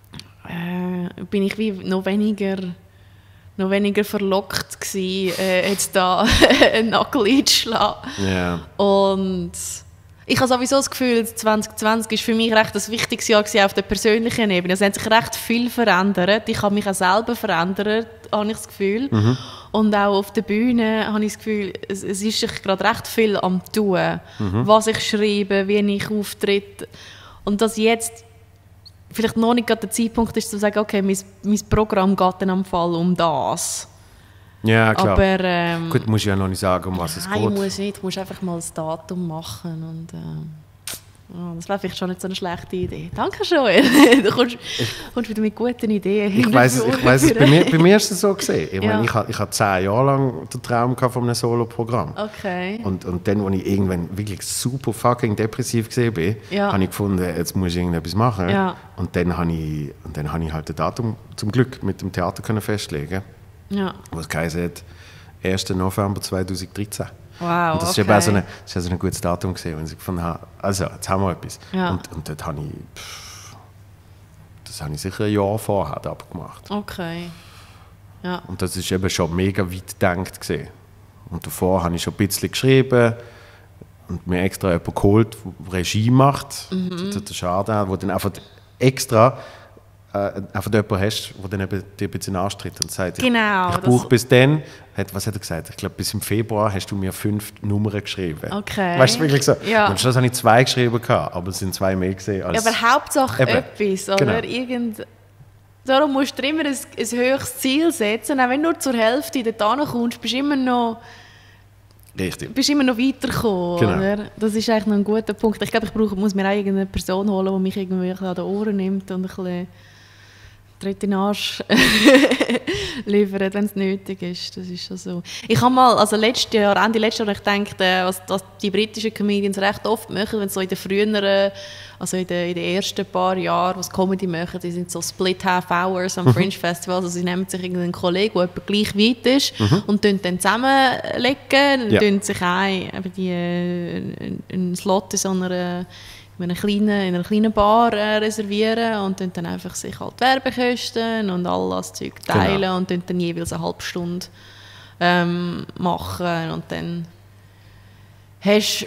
äh, bin ich wie noch weniger... noch weniger verlockt gewesen, äh, jetzt da einen Nagel einzuschlagen. Yeah. Und ich habe sowieso das Gefühl, zwanzig zwanzig war für mich recht ein wichtiges Jahr auf der persönlichen Ebene. Es hat sich recht viel verändert. Ich habe mich auch selber verändert, habe ich das Gefühl. Mhm. Und auch auf der Bühne habe ich das Gefühl, es, es ist sich gerade recht viel am tun. Mhm. Was ich schreibe, wie ich auftrete. Und dass jetzt vielleicht noch nicht gerade der Zeitpunkt ist, zu sagen, okay, mein, mein Programm geht dann am Fall um das. Ja, klar. Aber, ähm, gut, musst du ja noch nicht sagen, um was es nein, geht. Nein, muss nicht. Du musst einfach mal das Datum machen. Und, äh, oh, das wäre vielleicht schon nicht so eine schlechte Idee. Danke, Joel. Du kommst, kommst wieder mit guten Ideen. Ich weiss, ich weiss, bei mir, bei mir ist es so gesehen. Ich, Ja. meine, ich, hatte, ich hatte zehn Jahre lang den Traum gehabt von einem Solo-Programm. Okay. Und, und dann, als ich irgendwann wirklich super fucking depressiv gesehen bin, Ja. habe ich gefunden, jetzt muss ich irgendetwas machen. Ja. Und dann habe ich, und dann habe ich halt das Datum zum Glück mit dem Theater können festlegen, Ja. wo es geheißen hat, ersten November zweitausenddreizehn. Wow, Und das okay. war eben auch so eine, das war so ein gutes Datum gewesen, wenn ich gefunden habe, also jetzt haben wir etwas. Ja. Und, und dort habe ich, pff, das habe ich sicher ein Jahr vorher abgemacht. Okay. Ja. Und das ist eben schon mega weit gedacht gewesen. Und davor habe ich schon ein bisschen geschrieben und mir extra jemanden geholt, der Regie macht, mhm. der Schade, der dann einfach extra äh, einfach jemanden hast, der dann eben dir ein bisschen anstritt und sagt, Genau, ich, ich brauche bis dann, hat, was hat er gesagt, ich glaube bis im Februar hast du mir fünf Nummern geschrieben. Okay. Weißt du, wirklich so? Ja. Am Schluss habe ich zwei geschrieben, gehabt, aber es sind zwei mehr gesehen als... Ja, aber Hauptsache Eben. etwas, oder? Genau. Irgend Darum musst du dir immer ein, ein höheres Ziel setzen. Auch wenn du nur zur Hälfte dort kommst, bist du immer noch, Richtig. bist immer noch weitergekommen. Genau. Oder? Das ist eigentlich noch ein guter Punkt. Ich glaube, ich brauche, muss mir auch irgendeine Person holen, die mich irgendwie ein bisschen an den Ohren nimmt und ein bisschen Tritt in den Arsch liefert, wenn es nötig ist. Das ist schon so. Ich habe mal, also letztes Jahr, Ende letztes Jahr, ich gedacht, äh, was, was die britischen Comedians recht oft machen, wenn sie so in den früheren, also in den, in den ersten paar Jahren, was Comedy machen, die sind so Split Half Hours am Fringe Festival, also sie nehmen sich irgendeinen Kollegen, der etwa gleich weit ist, mhm. und tun dann zusammenlegen, ja. tun sich ein, eben die, äh, einen Slot in so einer in einer kleinen, in einer kleinen Bar äh, reservieren und dann, dann einfach sich halt Werbekosten und all das Zeug teilen, genau. Und dann, dann jeweils eine halbe Stunde ähm, machen und dann hast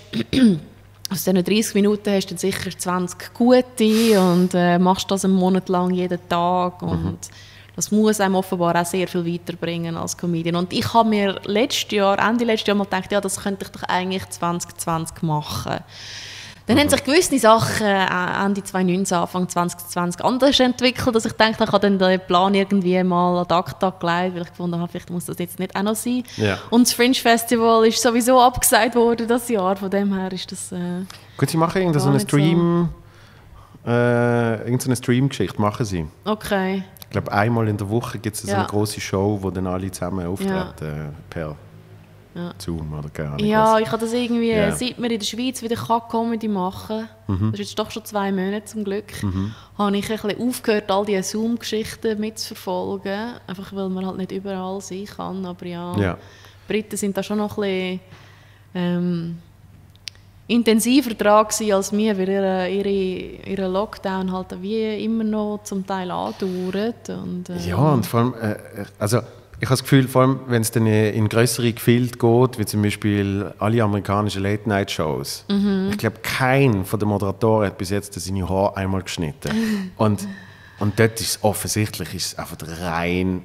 aus diesen dreißig Minuten hast du dann sicher zwanzig gute und äh, machst das einen Monat lang jeden Tag und mhm. das muss einem offenbar auch sehr viel weiterbringen als Comedian. Und ich habe mir letztes Jahr, Ende letztes Jahr mal gedacht, ja, das könnte ich doch eigentlich zwanzig zwanzig machen. Dann mhm. haben sich gewisse Sachen äh, Ende zwanzig neunzehn, Anfang zwanzig zwanzig anders entwickelt, dass ich denke, ich habe dann den Plan irgendwie mal ad acta gelegt, weil ich gefunden habe, vielleicht muss das jetzt nicht auch noch sein. Ja. Und das Fringe Festival ist sowieso abgesagt worden das Jahr, von dem her ist das... Äh, Gut, Sie machen irgendeine so eine Stream... So. Äh, irgendeine Stream-Geschichte machen Sie. Okay. Ich glaube, einmal in der Woche gibt es so ja. eine große Show, wo dann alle zusammen auftreten, ja. äh, per ja. Zoom oder keine Ahnung. Ja, was. ich habe das irgendwie, ja. seit wir in der Schweiz wieder Comedy machen kann, mhm. das ist jetzt doch schon zwei Monate zum Glück, mhm. habe ich ein bisschen aufgehört, all diese Zoom-Geschichten mitzuverfolgen, einfach weil man halt nicht überall sein kann, aber ja, ja. die Briten sind da schon noch ein bisschen ähm, intensiver dran gewesen als wir, weil ihre, ihre, ihre Lockdown halt wie immer noch zum Teil andauert. Und, äh, ja, und vor allem, äh, also ich habe das Gefühl, vor allem, wenn es dann in größere Gefilde geht, wie zum Beispiel alle amerikanischen Late-Night-Shows, mhm. ich glaube, kein von den Moderatoren hat bis jetzt seine Haare einmal geschnitten. und, und dort ist es offensichtlich ist es einfach rein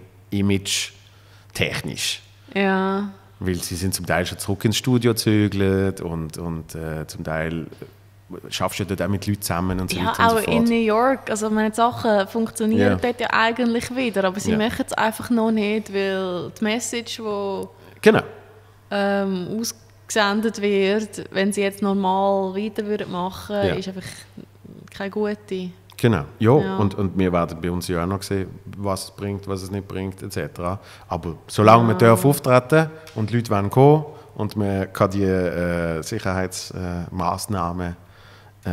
image-technisch. Ja. Weil sie sind zum Teil schon zurück ins Studio gezögert und, und äh, zum Teil schaffst du dort auch mit Leuten zusammen und so ja, weiter und so auch fort. in New York, also meine Sachen funktionieren ja. dort ja eigentlich wieder, aber sie ja. machen es einfach noch nicht, weil die Message, die genau. ähm, ausgesendet wird, wenn sie jetzt normal weiter würden machen, ja. ist einfach keine gute. Genau, ja, ja. Und, und wir werden bei uns ja auch noch sehen, was es bringt, was es nicht bringt, et cetera. Aber solange ja. wir dürfen auftreten und die Leute wollen kommen und man kann die äh, Sicherheitsmaßnahmen äh,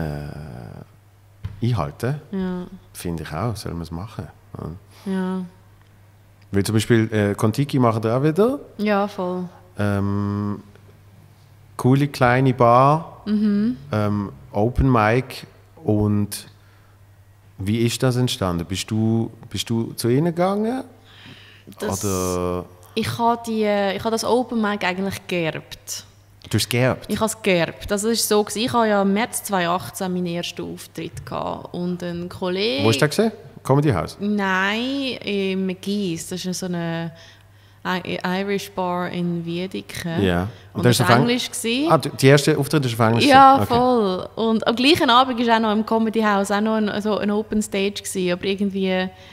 äh, einhalten, ja. finde ich auch, soll man es machen. Ja. Ja. Weil zum Beispiel äh, Kontiki machen wir auch wieder. Ja, voll. Ähm, coole kleine Bar, mhm. ähm, Open Mic und wie ist das entstanden? Bist du, bist du zu ihnen gegangen? Das, Oder? Ich habe die, ich habe das Open Mic eigentlich geerbt. Du hast es geerbt? Ich habe es geerbt. Das war so, ich hatte ja im März zwanzig achtzehn meinen ersten Auftritt gehabt. Und ein Kollege... Wo hast du das gesehen? Comedy House? Nein, in McGee's. Das ist so eine Irish Bar in Wiedeken. Ja. Und, und das war auf Englisch. Ah, die erste Auftritt war auf Englisch? Ja, okay. voll. Und am gleichen Abend war auch noch im Comedy House auch noch ein, so ein Open Stage gewesen, aber irgendwie...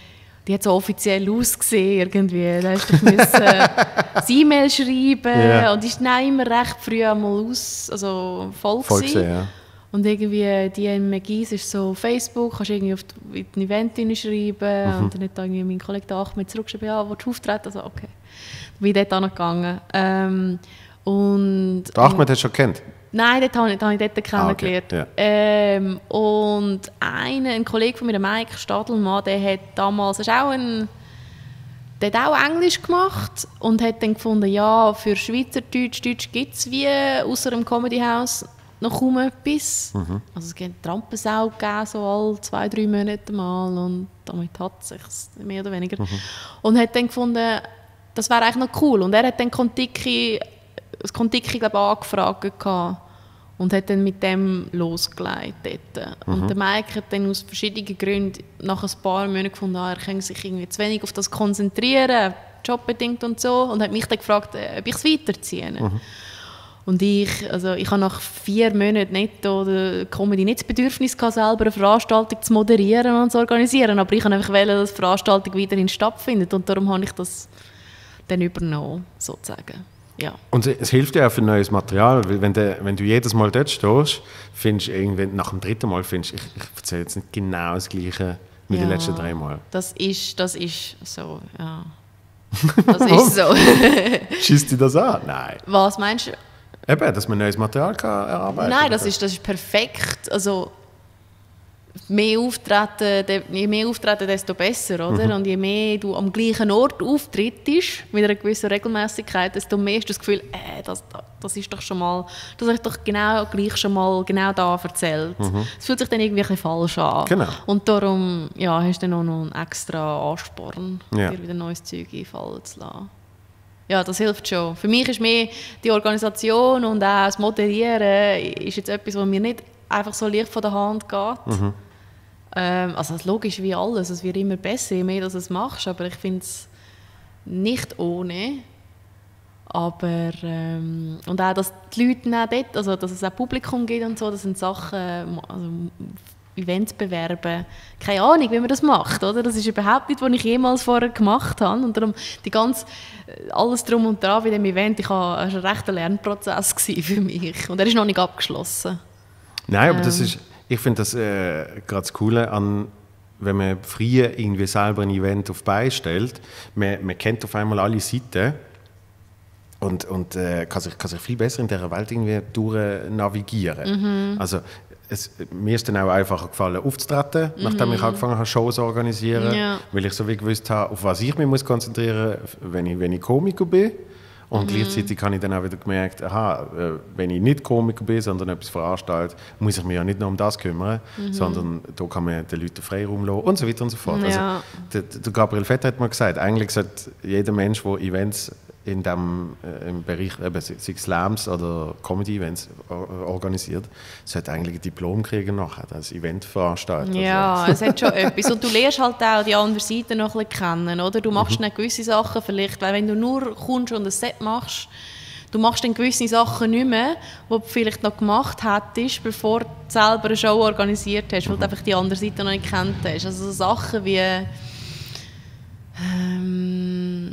die hat so offiziell ausgesehen irgendwie. Da hast du das E-Mail schreiben yeah. und die ist dann immer recht früh einmal aus, also voll, voll gewesen. Gewesen, ja. Und irgendwie die in McGee's ist so Facebook, kannst du irgendwie auf die, die Event hineinschreiben mhm. und dann hat da irgendwie mein Kollege Ahmed zurückgeschrieben, ja, willst du auftreten? Also okay, dann bin ich dort angegangen. Ähm, und der Ahmed hast du schon kennt? Nein, dort habe ich, hab ich dort kennengelernt. Ah, okay. ja. ähm, und einer, ein Kollege von mir, Mike Stadelmann, der hat damals, ist auch ein, der hat auch Englisch gemacht und hat dann gefunden, ja, für Schweizerdeutsch, Deutsch gibt es wie außer dem Comedy House noch kaum etwas. Mhm. Also es gibt Trampensau gegeben, so alle zwei, drei Monate mal und damit hat es sich mehr oder weniger. Mhm. Und hat dann gefunden, das wäre eigentlich noch cool. Und er hat dann Kontiki das Kontiki, glaube ich, angefragt gehabt und hat dann mit dem losgelegt dort. Mhm. Und der Mike hat dann aus verschiedenen Gründen nach ein paar Monaten gefunden, er kann sich irgendwie zu wenig auf das konzentrieren, jobbedingt und so, und hat mich dann gefragt, ob ich es weiterziehe. Mhm. Und ich, also ich habe nach vier Monaten netto der Comedy nicht das Bedürfnis gehabt, selber eine Veranstaltung zu moderieren und zu organisieren, aber ich wollte einfach, dass die Veranstaltung weiterhin stattfindet und darum habe ich das dann übernommen, sozusagen. Ja. Und es hilft dir auch für neues Material, weil wenn du, wenn du jedes Mal dort stehst, findest du irgendwann, nach dem dritten Mal findest ich, ich erzähle jetzt nicht genau das Gleiche wie ja, die letzten drei Mal. Das ist, das ist so, ja. Das ist so. Schießt dich das an? Nein. Was meinst du? Eben, dass man neues Material kann erarbeiten kann. Nein, das ist, das ist perfekt. Also, mehr auftreten, je mehr auftreten, desto besser, oder? Mhm. Und je mehr du am gleichen Ort auftrittst, mit einer gewissen Regelmäßigkeit, desto mehr hast du das Gefühl, äh, das, das ist doch schon mal, das habe ich doch genau gleich schon mal genau da erzählt. Es mhm. fühlt sich dann irgendwie ein bisschen falsch an. Genau. Und darum ja, hast du dann auch noch einen extra Ansporn, ja. dir wieder neues Zeug einfallen zu lassen. Ja, das hilft schon. Für mich ist mehr die Organisation und auch das Moderieren ist jetzt etwas, was mir nicht einfach so leicht von der Hand geht. Mhm. Ähm, also das ist logisch wie alles, es wird immer besser, je mehr du es machst, aber ich finde es nicht ohne. Aber, ähm, und auch, dass die Leute auch dort, also dass es auch Publikum gibt und so, das sind Sachen, also Events bewerben, keine Ahnung, wie man das macht, oder? Das ist überhaupt nicht, was ich jemals vorher gemacht habe und darum die ganze, alles drum und dran bei dem Event, ich habe, es war ein rechter Lernprozess für mich und er ist noch nicht abgeschlossen. Nein, aber ähm. das ist, ich finde das äh, gerade das Coole an, wenn man früher irgendwie selber ein Event auf die Beine stellt, man, man kennt auf einmal alle Seiten und, und äh, kann, sich, kann sich viel besser in dieser Welt irgendwie durch navigieren. Mhm. Also es, mir ist dann auch einfacher gefallen, aufzutreten, mhm. nachdem ich angefangen habe, Shows zu organisieren, ja. weil ich so wie gewusst habe, auf was ich mich muss konzentrieren muss, wenn ich, wenn ich Komiker bin. Und mhm. gleichzeitig habe ich dann auch wieder gemerkt, aha, wenn ich nicht Komiker bin, sondern etwas veranstalte, muss ich mich ja nicht nur um das kümmern, mhm. sondern da kann man den Leuten Freiraum lassen und so weiter und so fort. Ja. Also, der, der Gabriel Vetter hat mal gesagt, eigentlich sollte jeder Mensch, der Events in dem äh, im Bereich, eben, sei es Slams oder Comedy-Events organisiert, sollte eigentlich ein Diplom kriegen nachher, als Eventveranstalter. Ja, also. Es hat schon etwas. Und du lernst halt auch die andere Seite noch ein bisschen kennen, oder? Du machst mhm. dann gewisse Sachen vielleicht, weil wenn du nur kommst und ein Set machst, du machst dann gewisse Sachen nicht mehr, die du vielleicht noch gemacht hättest, bevor du selber eine Show organisiert hast, weil mhm. du einfach die andere Seite noch nicht kennt hast. Also so Sachen wie ähm,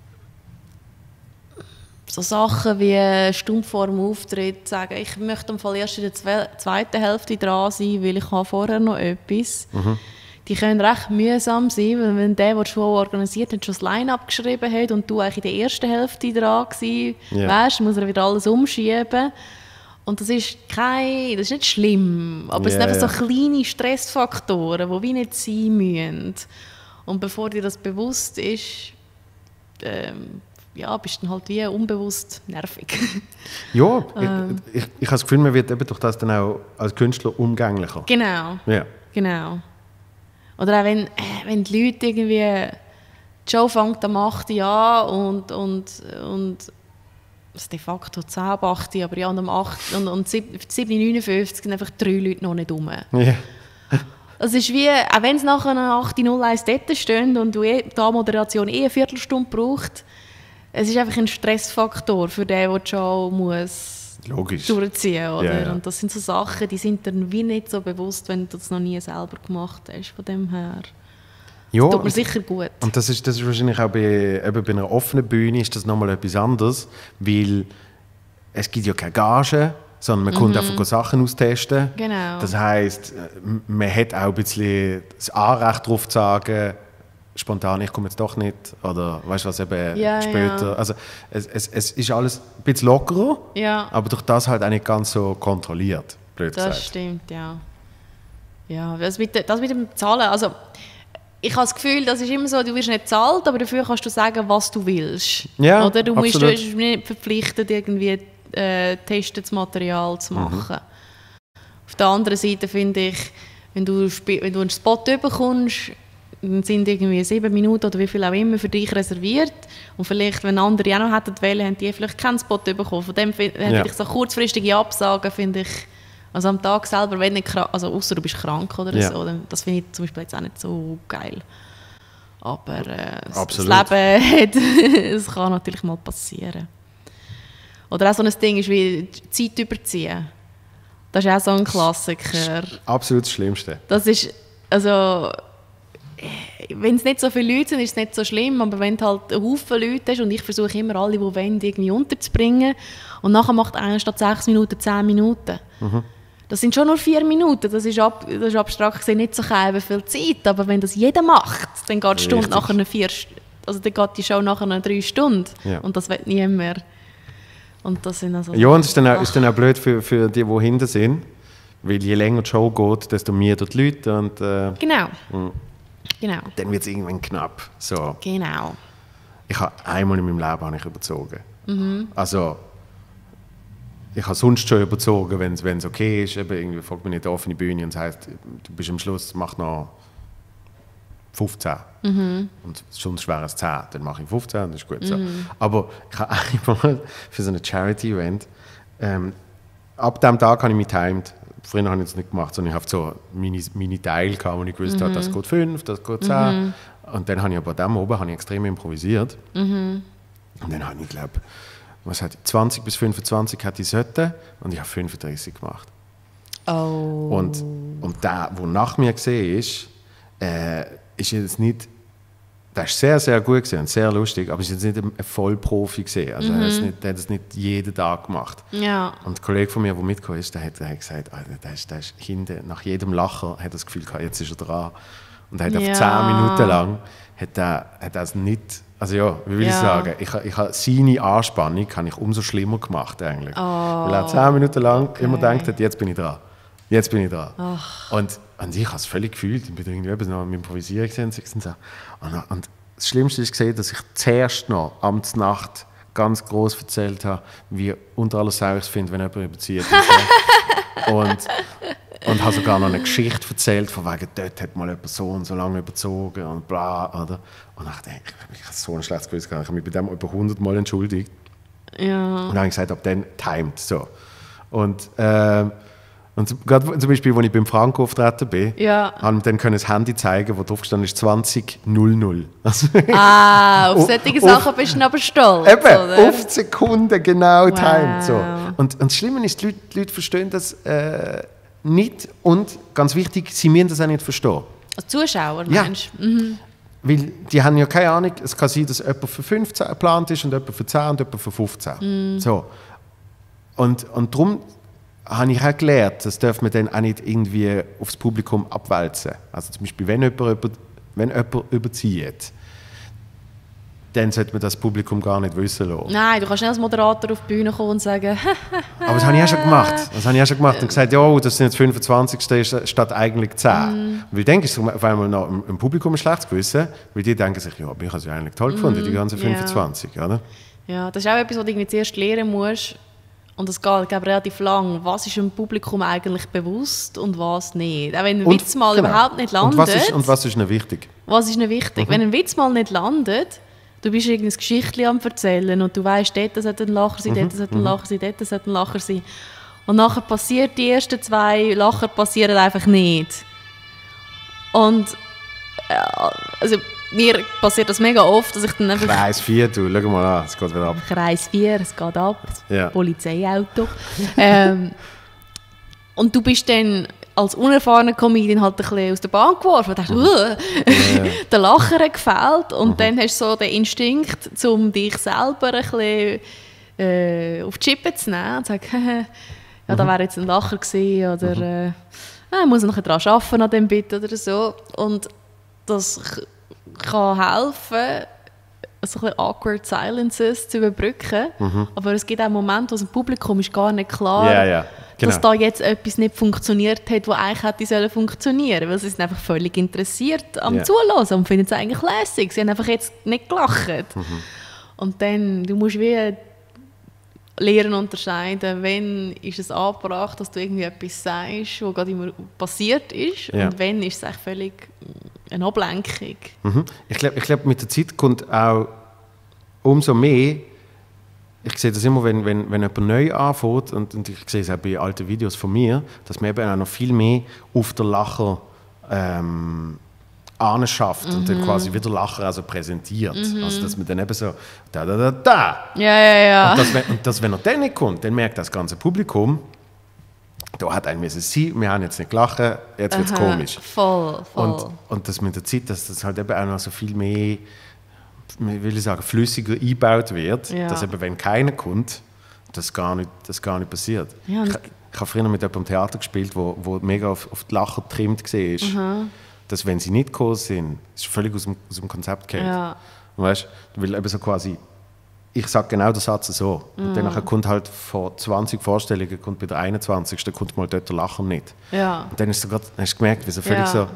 so Sachen wie stumpf vor dem Auftritt sagen, ich möchte am Fall erst in der zwe- zweiten Hälfte dran sein, weil ich habe vorher noch etwas. Mhm. Die können recht mühsam sein, weil wenn der, der die Show organisiert hat, schon das Line-Up geschrieben hat und du eigentlich in der ersten Hälfte dran gewesen yeah. wärst, muss er wieder alles umschieben. Und das ist kein, das ist nicht schlimm, aber yeah, es sind einfach yeah. so kleine Stressfaktoren, die wie nicht sein müssen. Und bevor dir das bewusst ist, ähm, ja, bist du dann halt wie unbewusst nervig. Ja, ähm. ich, ich, ich habe das Gefühl, man wird eben durch das dann auch als Künstler umgänglicher. Genau, ja. genau. Oder auch wenn, äh, wenn die Leute irgendwie, die Show fängt am acht Uhr an und, und, und es de facto zehn ab acht Uhr, aber ja, und um acht und, und sieben Uhr neunundfünfzig sind einfach drei Leute noch nicht rum. Ja. Es ist wie, auch wenn es nachher acht Uhr null eins dort steht und du eh, die Moderation eh eine Viertelstunde braucht, es ist einfach ein Stressfaktor für den, der die Show muss Logisch. durchziehen muss. Ja, ja. Und das sind so Sachen, die sind dann wie nicht so bewusst, wenn du das noch nie selber gemacht hast. Von dem her. Ja, das tut mir sicher gut. Und das ist, das ist wahrscheinlich auch bei, eben bei einer offenen Bühne ist das nochmal etwas anderes, weil es gibt ja keine Gage, sondern man mhm. kommt einfach Sachen austesten. Genau. Das heisst, man hat auch ein bisschen das Anrecht darauf zu sagen, spontan, ich komme jetzt doch nicht, oder weißt du was, eben ja, später. Ja. Also es, es, es ist alles ein bisschen lockerer, ja. aber durch das halt auch nicht ganz so kontrolliert, blöd das gesagt. Das stimmt, ja. Ja, das mit, das mit dem Zahlen, also ich habe das Gefühl, das ist immer so, du wirst nicht bezahlt, aber dafür kannst du sagen, was du willst. Ja, oder du musst, absolut. Du bist nicht verpflichtet, irgendwie äh, testetes Material zu machen. Mhm. Auf der anderen Seite finde ich, wenn du, wenn du einen Spot bekommst, dann sind irgendwie sieben Minuten oder wie viel auch immer für dich reserviert. Und vielleicht, wenn andere auch noch hätten wollen, haben die vielleicht keinen Spot bekommen. Von dem hätte ja. ich so kurzfristige Absagen, finde ich, also am Tag selber, wenn nicht krank, also außer du bist krank oder ja. so, dann, das finde ich zum Beispiel jetzt auch nicht so geil. Aber äh, das Leben hat, es kann natürlich mal passieren. Oder auch so ein Ding ist wie Zeit überziehen. Das ist auch so ein Klassiker. Das absolut das Schlimmste. Das ist, also, wenn es nicht so viele Leute sind, ist es nicht so schlimm, aber wenn du halt einen Haufen Leute hast und ich versuche immer alle, die wollen, irgendwie unterzubringen und nachher macht einer statt sechs Minuten zehn Minuten. Mhm. Das sind schon nur vier Minuten, das ist, ab, das ist abstrakt gesehen nicht so viel Zeit, aber wenn das jeder macht, dann geht die Stunde nachher eine vier, also dann geht die Show nachher eine drei Stunden ja. und das will niemand mehr. Und das sind also ja, und es ist dann auch, ist dann auch blöd für, für die, die hinten sind, weil je länger die Show geht, desto mehr dort die Leute und äh, genau. Mh. Genau. Dann wird es irgendwann knapp. So. Genau. Ich habe einmal in meinem Leben habe ich überzogen. Mhm. Also, ich habe sonst schon überzogen, wenn es okay ist. Eben, irgendwie folgt mir nicht auf in die Bühne und das heisst, du bist am Schluss, mach noch fünfzehn. Mhm. Und sonst wäre es zehn. Dann mache ich fünfzehn und das ist gut so. Mhm. Aber ich habe einmal für so ein Charity-Event, ähm, ab dem Tag habe ich mich getimed. Früher habe ich das nicht gemacht, sondern ich habe so meine, meine Teile gehabt, wo ich gewusst mhm. habe, das geht fünf, das geht zehn. Mhm. Und dann habe ich aber dem oben habe ich extrem improvisiert. Mhm. Und dann habe ich, glaube was hat zwanzig bis fünfundzwanzig hatte ich sollten und ich habe fünfunddreißig gemacht. Oh. Und, und der, der nach mir gesehen ist, äh, ist jetzt nicht, der ist sehr, sehr gut gewesen und sehr lustig, aber ist jetzt nicht ein Vollprofi gewesen. Also mhm. er, ist nicht, der hat das nicht jeden Tag gemacht. Ja. Und ein Kollege von mir, der mitgekommen ist, der hat, der hat gesagt, Alter, der ist, der ist hinten, nach jedem Lacher hat er das Gefühl gehabt, jetzt ist er dran. Und er hat ja. auf zehn Minuten lang hat er, hat er nicht, also ja, wie will ja. ich sagen, ich, ich habe seine Anspannung habe ich umso schlimmer gemacht eigentlich. Oh. Weil er zehn Minuten lang okay. immer gedacht hat, jetzt bin ich dran. Jetzt bin ich dran. Ach. Und, und ich habe es völlig gefühlt. Ich bin irgendwie noch am Improvisieren gesehen. Und, und das Schlimmste ist gesehen, dass ich zuerst noch am Nacht ganz gross erzählt habe, wie unter aller Sau ich es finde, wenn jemand überzieht. und und habe sogar noch eine Geschichte erzählt, von wegen, dort hat mal jemand so und so lange überzogen und bla. Oder? Und ich dachte, ich habe so ein schlechtes Gewissen gehabt. Ich habe mich bei dem über hundert Mal entschuldigt. Ja. Und dann habe ich gesagt, ab dann timed. So. Und, äh, und gerade zum Beispiel, als ich beim Franco auftreten bin, ja. haben dann können das Handy zeigen, wo drauf gestanden ist zwanzig null null. Also ah, auf solche Sachen bist du aber stolz, eben, oder? auf die Sekunde genau wow. timed. So. Und, und das Schlimme ist, die Leute, die Leute verstehen das äh, nicht und, ganz wichtig, sie müssen das auch nicht verstehen. Als Zuschauer, ja. meinst du? Mhm. Weil die haben ja keine Ahnung, es kann sein, dass jemand für fünfzehn geplant ist und jemand für zehn und jemand für fünfzehn. Mm. So. Und, und darum habe ich auch gelernt, das darf man dann auch nicht irgendwie aufs Publikum abwälzen. Also zum Beispiel, wenn jemand, über, wenn jemand überzieht, dann sollte man das Publikum gar nicht wissen lassen. Nein, du kannst nicht als Moderator auf die Bühne kommen und sagen aber das habe ich auch schon gemacht. Das habe ich auch schon gemacht und gesagt, ja, das sind jetzt fünfundzwanzig statt eigentlich zehn. Mm. Weil dann ist auf einmal noch im Publikum ein schlechtes Gewissen, weil die denken sich, ja, ich habe es ja eigentlich toll gefunden, mm. die ganzen fünfundzwanzig. Ja. Oder? Ja, das ist auch etwas, was du zuerst lernen musst. Und es geht glaube relativ lang. Was ist dem Publikum eigentlich bewusst und was nicht? Auch wenn ein und, Witz mal genau. überhaupt nicht landet. Und was ist, und was ist ihnen wichtig? Was ist ihnen wichtig? Mhm. Wenn ein Witz mal nicht landet, du bist irgendein Geschichtchen am Erzählen und du weißt, dort sollte ein Lacher sein, dort sollte ein Lacher sein, dort sollte ein Lacher sein. Und nachher passiert die ersten zwei Lacher passieren einfach nicht. Und äh, also mir passiert das mega oft, dass ich dann einfach... Kreis vier, du, schau mal an, es geht wieder ab. Kreis vier, es geht ab, ja. Polizeiauto. ähm, und du bist dann als unerfahrener Comedian halt ein bisschen aus der Bahn geworfen. Und dachte, mhm. uh, ja. der Lacher hat gefehlt. Und mhm. dann hast du so den Instinkt, um dich selber ein bisschen äh, auf die Schippe zu nehmen und zu sagen, ja, da wäre jetzt ein Lacher gewesen oder mhm. äh, ah, ich muss noch daran arbeiten an dem Bit oder so. Und das kann helfen, so ein bisschen awkward silences zu überbrücken. Mhm. Aber es gibt auch Momente, wo es im Publikum ist gar nicht klar, yeah, yeah. Genau. dass da jetzt etwas nicht funktioniert hat, was eigentlich hätte sollen funktionieren. Weil sie sind einfach völlig interessiert am yeah. Zuhören und finden es eigentlich lässig. Sie haben einfach jetzt nicht gelacht. Mhm. Und dann, du musst wie lernen unterscheiden, wenn ist es angebracht, dass du irgendwie etwas sagst, was gerade immer passiert ist, ja. und wenn ist es eigentlich völlig eine Ablenkung. Mhm. Ich glaube, ich glaub, mit der Zeit kommt auch umso mehr, ich sehe das immer, wenn, wenn, wenn jemand neu anfängt, und, und ich sehe es auch bei alten Videos von mir, dass man eben auch noch viel mehr auf der Lacher ähm, anschafft, mhm. und dann quasi wieder Lacher also präsentiert. Mhm. Also dass man dann eben so da, da, da, da. Ja, ja, ja. Und, das, und das, wenn er dann nicht kommt, dann merkt das ganze Publikum, da hat ein müssen sein, wir haben jetzt nicht gelacht, jetzt wird es komisch. Voll, voll. Und, und das mit der Zeit, dass das halt eben auch noch so viel mehr, will ich sagen, flüssiger eingebaut wird, ja. dass eben, wenn keiner kommt, das gar nicht, das gar nicht passiert. Ja, ich, ich habe früher mit jemandem Theater gespielt, wo, wo mega auf, auf die Lacher getrimmt war. Mhm. Dass, wenn sie nicht gekommen sind, ist völlig aus dem, aus dem Konzept gefallen. Ja. Weißt du, weil eben so quasi, ich sage genau den Satz so. Mm. Und dann kommt halt vor zwanzig Vorstellungen, kommt bei der einundzwanzigsten kommt mal dort der Lacher nicht. Ja. Und dann hast du, grad, hast du gemerkt, wie so völlig ja. so,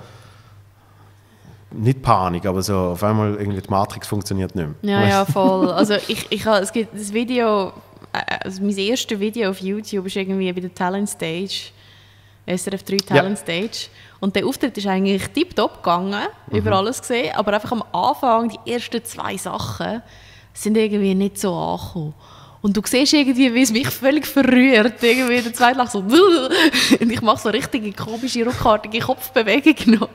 nicht Panik, aber so auf einmal irgendwie die Matrix funktioniert nicht mehr. Ja, weißt? Ja, voll. Also ich, ich habe, es gibt das Video, also mein erstes Video auf YouTube ist irgendwie bei der Talent Stage, S R F drei Talent ja. Stage. Und der Auftritt ist eigentlich tiptop gegangen, mhm. über alles gesehen, aber einfach am Anfang, die ersten zwei Sachen, sind irgendwie nicht so angekommen. Und du siehst irgendwie, wie es mich völlig verrührt. Irgendwie der zweite lacht so, und ich mache so richtige komische, ruckartige Kopfbewegungen noch.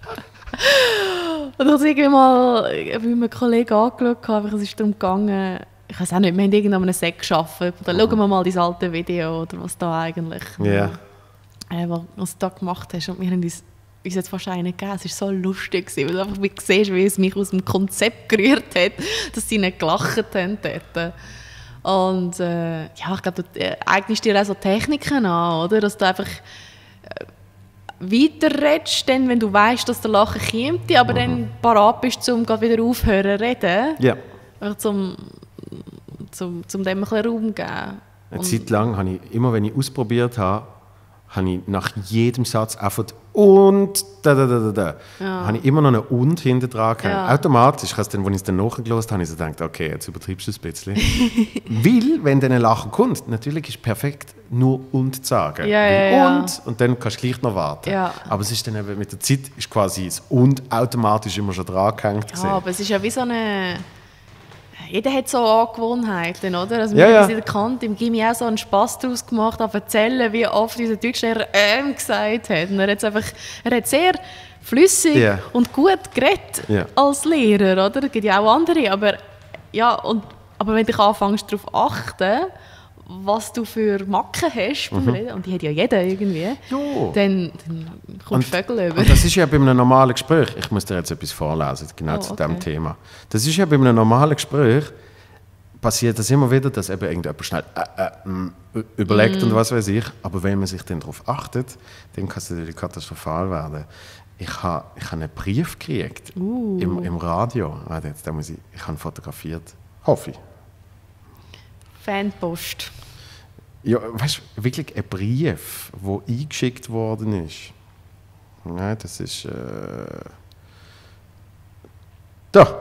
Und dann habe ich irgendwie mal mit einem Kollegen angeschaut, es ist darum gegangen, ich weiß auch nicht, wir haben irgendwann einen Set gearbeitet. Dann mhm. schauen wir mal das alte Video, oder was da eigentlich... Yeah. Äh, was du da gemacht hast. Und wir haben uns, uns jetzt fast einen gegeben. Es war so lustig, weil du einfach siehst, wie es mich aus dem Konzept gerührt hat, dass sie nicht gelacht haben dort. Und äh, ja, ich glaube, du eignest dir auch so Techniken an, oder? Dass du einfach äh, weiterredest, dann, wenn du weißt, dass der Lachen kommt, aber mhm. dann parat bist, um gerade wieder aufhören zu reden. Ja. Einfach zum, zum, zum dem ein bisschen Raum zu geben. Eine Zeit lang habe ich, immer wenn ich ausprobiert habe, habe ich nach jedem Satz einfach und da, da, da, da, da. Ja. Habe ich immer noch ein und hinten dran gehabt. Ja. Automatisch, als ich es dann nachgelassen habe, habe ich so gedacht, okay, jetzt übertreibst du es ein bisschen. Weil, wenn dann ein Lachen kommt, natürlich ist es perfekt, nur und zu sagen. Ja, ja, ja. Und, und dann kannst du gleich noch warten. Ja. Aber es ist dann eben, mit der Zeit ist quasi das und automatisch immer schon dran gehängt. Ja, aber es ist ja wie so eine... Jeder hat so Angewohnheiten, oder? Also ja, wir ja. haben es in der Gimmi auch so einen Spass daraus gemacht, zu erzählen, wie oft unser Deutschlehrer «ähm» gesagt hat. Und er hat einfach, er hat sehr flüssig yeah. und gut geredet yeah. als Lehrer, oder? Es gibt ja auch andere, aber, ja, und, aber wenn du anfängst darauf zu achten, was du für Macken hast beim mhm. Reden, und die hat ja jeder irgendwie, jo. dann, dann kommst du Vögel über. Und das ist ja bei einem normalen Gespräch, ich muss dir jetzt etwas vorlesen, genau oh, zu okay. diesem Thema. Das ist ja bei einem normalen Gespräch, passiert das immer wieder, dass eben irgendjemand schnell äh, äh, m, überlegt mm. und was weiß ich, aber wenn man sich dann darauf achtet, dann kann es natürlich katastrophal werden. Ich habe ich ha einen Brief gekriegt uh. im, im Radio, warte jetzt, da muss ich, ich habe fotografiert, hoffe ich. Fanpost. Ja, weißt du, wirklich ein Brief, der eingeschickt worden ist. Nein, das ist. Äh da!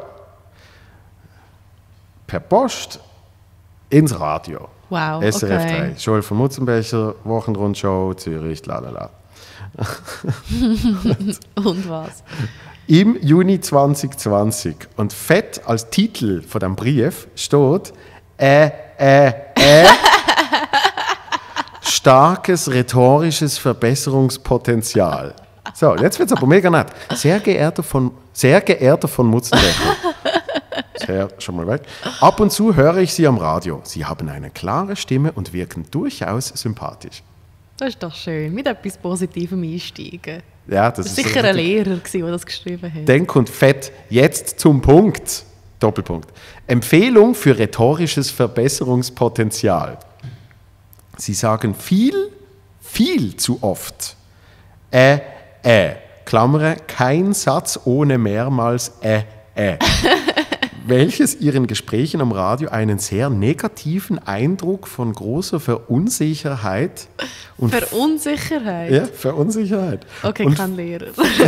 Per Post ins Radio. Wow. S R F drei. Okay. Joel von Mutzenbecher, Wochenrundschau, Zürich, lalala. Und was? Im Juni zwanzig zwanzig. Und fett als Titel von dem Brief steht: Äh, äh, äh. Starkes rhetorisches Verbesserungspotenzial. So, jetzt wird es aber mega nett. Sehr geehrter von, sehr geehrter von Mutzenbecher. Sehr, schon mal weg. Ab und zu höre ich Sie am Radio. Sie haben eine klare Stimme und wirken durchaus sympathisch. Das ist doch schön, mit etwas Positivem einsteigen. Ja, das, das ist war sicher so ein Lehrer, der das geschrieben hat. Denk und fett, jetzt zum Punkt. Doppelpunkt. Empfehlung für rhetorisches Verbesserungspotenzial. Sie sagen viel, viel zu oft. Äh, äh. Klammere, kein Satz ohne mehrmals äh, äh. Welches Ihren Gesprächen am Radio einen sehr negativen Eindruck von großer Verunsicherheit und Verunsicherheit? Ja, Verunsicherheit. Okay, und kein Lehrer.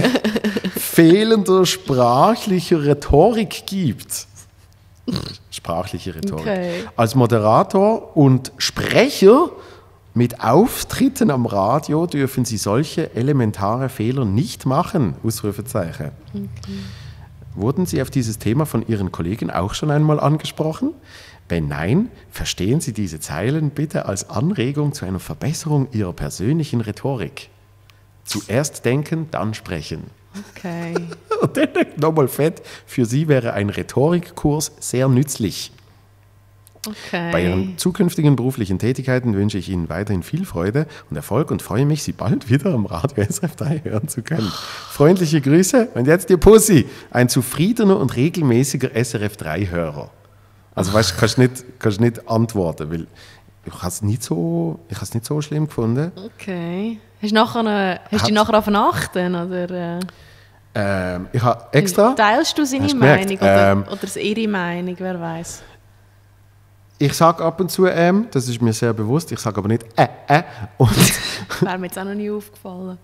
fehlender sprachlicher Rhetorik gibt. Sprachliche Rhetorik. Okay. Als Moderator und Sprecher mit Auftritten am Radio dürfen Sie solche elementare Fehler nicht machen. Ausrufezeichen. Okay. Wurden Sie auf dieses Thema von Ihren Kollegen auch schon einmal angesprochen? Wenn nein, verstehen Sie diese Zeilen bitte als Anregung zu einer Verbesserung Ihrer persönlichen Rhetorik. Zuerst denken, dann sprechen. Okay. Und dann nochmal fett, für Sie wäre ein Rhetorikkurs sehr nützlich. Okay. Bei Ihren zukünftigen beruflichen Tätigkeiten wünsche ich Ihnen weiterhin viel Freude und Erfolg und freue mich, Sie bald wieder am Radio S R F drei hören zu können. Freundliche Grüße und jetzt Ihr Pussy, ein zufriedener und regelmäßiger S R F drei Hörer. Also weißt du, kannst nicht, kannst nicht antworten, weil ich habe es nicht so, ich habe es nicht so schlimm gefunden. Okay. Hast du nachher, eine, hast du dich nachher vernachten oder? Äh, ähm, ich habe extra. Teilst du seine Meinung oder, ähm, oder ihre Meinung, wer weiß? Ich sage ab und zu ähm, das ist mir sehr bewusst, ich sage aber nicht äh, äh. Und wäre mir jetzt auch noch nie aufgefallen.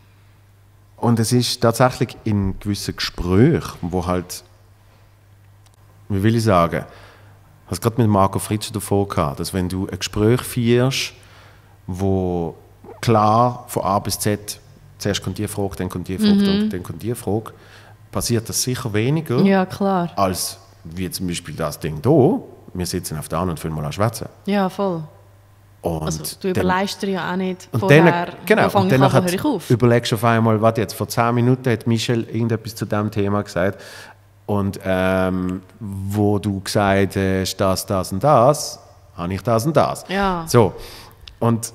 Und es ist tatsächlich in gewissen Gesprächen, wo halt, wie will ich sagen, ich habe es gerade mit Marco Fritscher davor gehabt, dass wenn du ein Gespräch führst, wo klar von A bis Z, zuerst kommt die Frage, dann kommt die Frage, mhm. dann kommt die Frage, passiert das sicher weniger, ja, klar. als wie zum Beispiel das Ding hier. Wir sitzen auf der anderen und fünf Mal an schwätzen. Ja, voll. Und also, du überlegst dir ja auch nicht und vorher, dann, genau, wo fange ich an, wo höre ich auf. Überlegst du auf einmal, warte jetzt, vor zehn Minuten hat Michel irgendetwas zu diesem Thema gesagt und ähm, wo du gesagt hast, das, das und das, habe ich das und das. Ja. So, und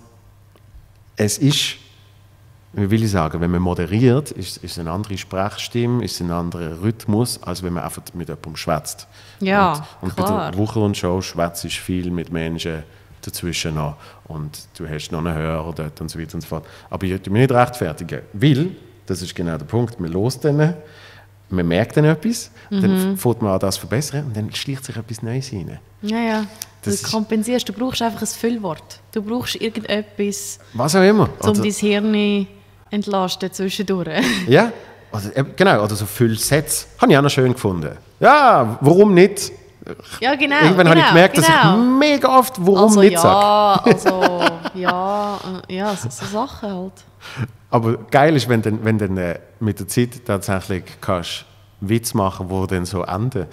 es ist, wie will ich sagen, wenn man moderiert, ist es eine andere Sprechstimme, ist ein anderer Rhythmus, als wenn man einfach mit jemandem schwätzt. Ja, und, und klar. bei der Wochenrundshow schwätzt du viel mit Menschen dazwischen noch und du hast noch einen Hörer dort und so weiter und so fort. Aber ich möchte mich nicht rechtfertigen, weil, das ist genau der Punkt, man hört dann, man merkt dann etwas, mhm. dann fängt man an, das zu verbessern und dann schleicht sich etwas Neues rein. Ja, ja. Das du kompensierst, du brauchst einfach ein Füllwort. Du brauchst irgendetwas, was auch immer. um also, dein Hirn entlasten zwischendurch. Ja, also, genau, oder so Füllsätze. Habe ich auch noch schön gefunden. Ja, warum nicht? Ja, genau. Irgendwann genau, habe ich gemerkt, genau. dass ich mega oft warum also, nicht ja, sage. Also, ja, ja, so, so Sachen halt. Aber geil ist, wenn du wenn dann, äh, mit der Zeit tatsächlich kannst Witz machen, wo dann so enden.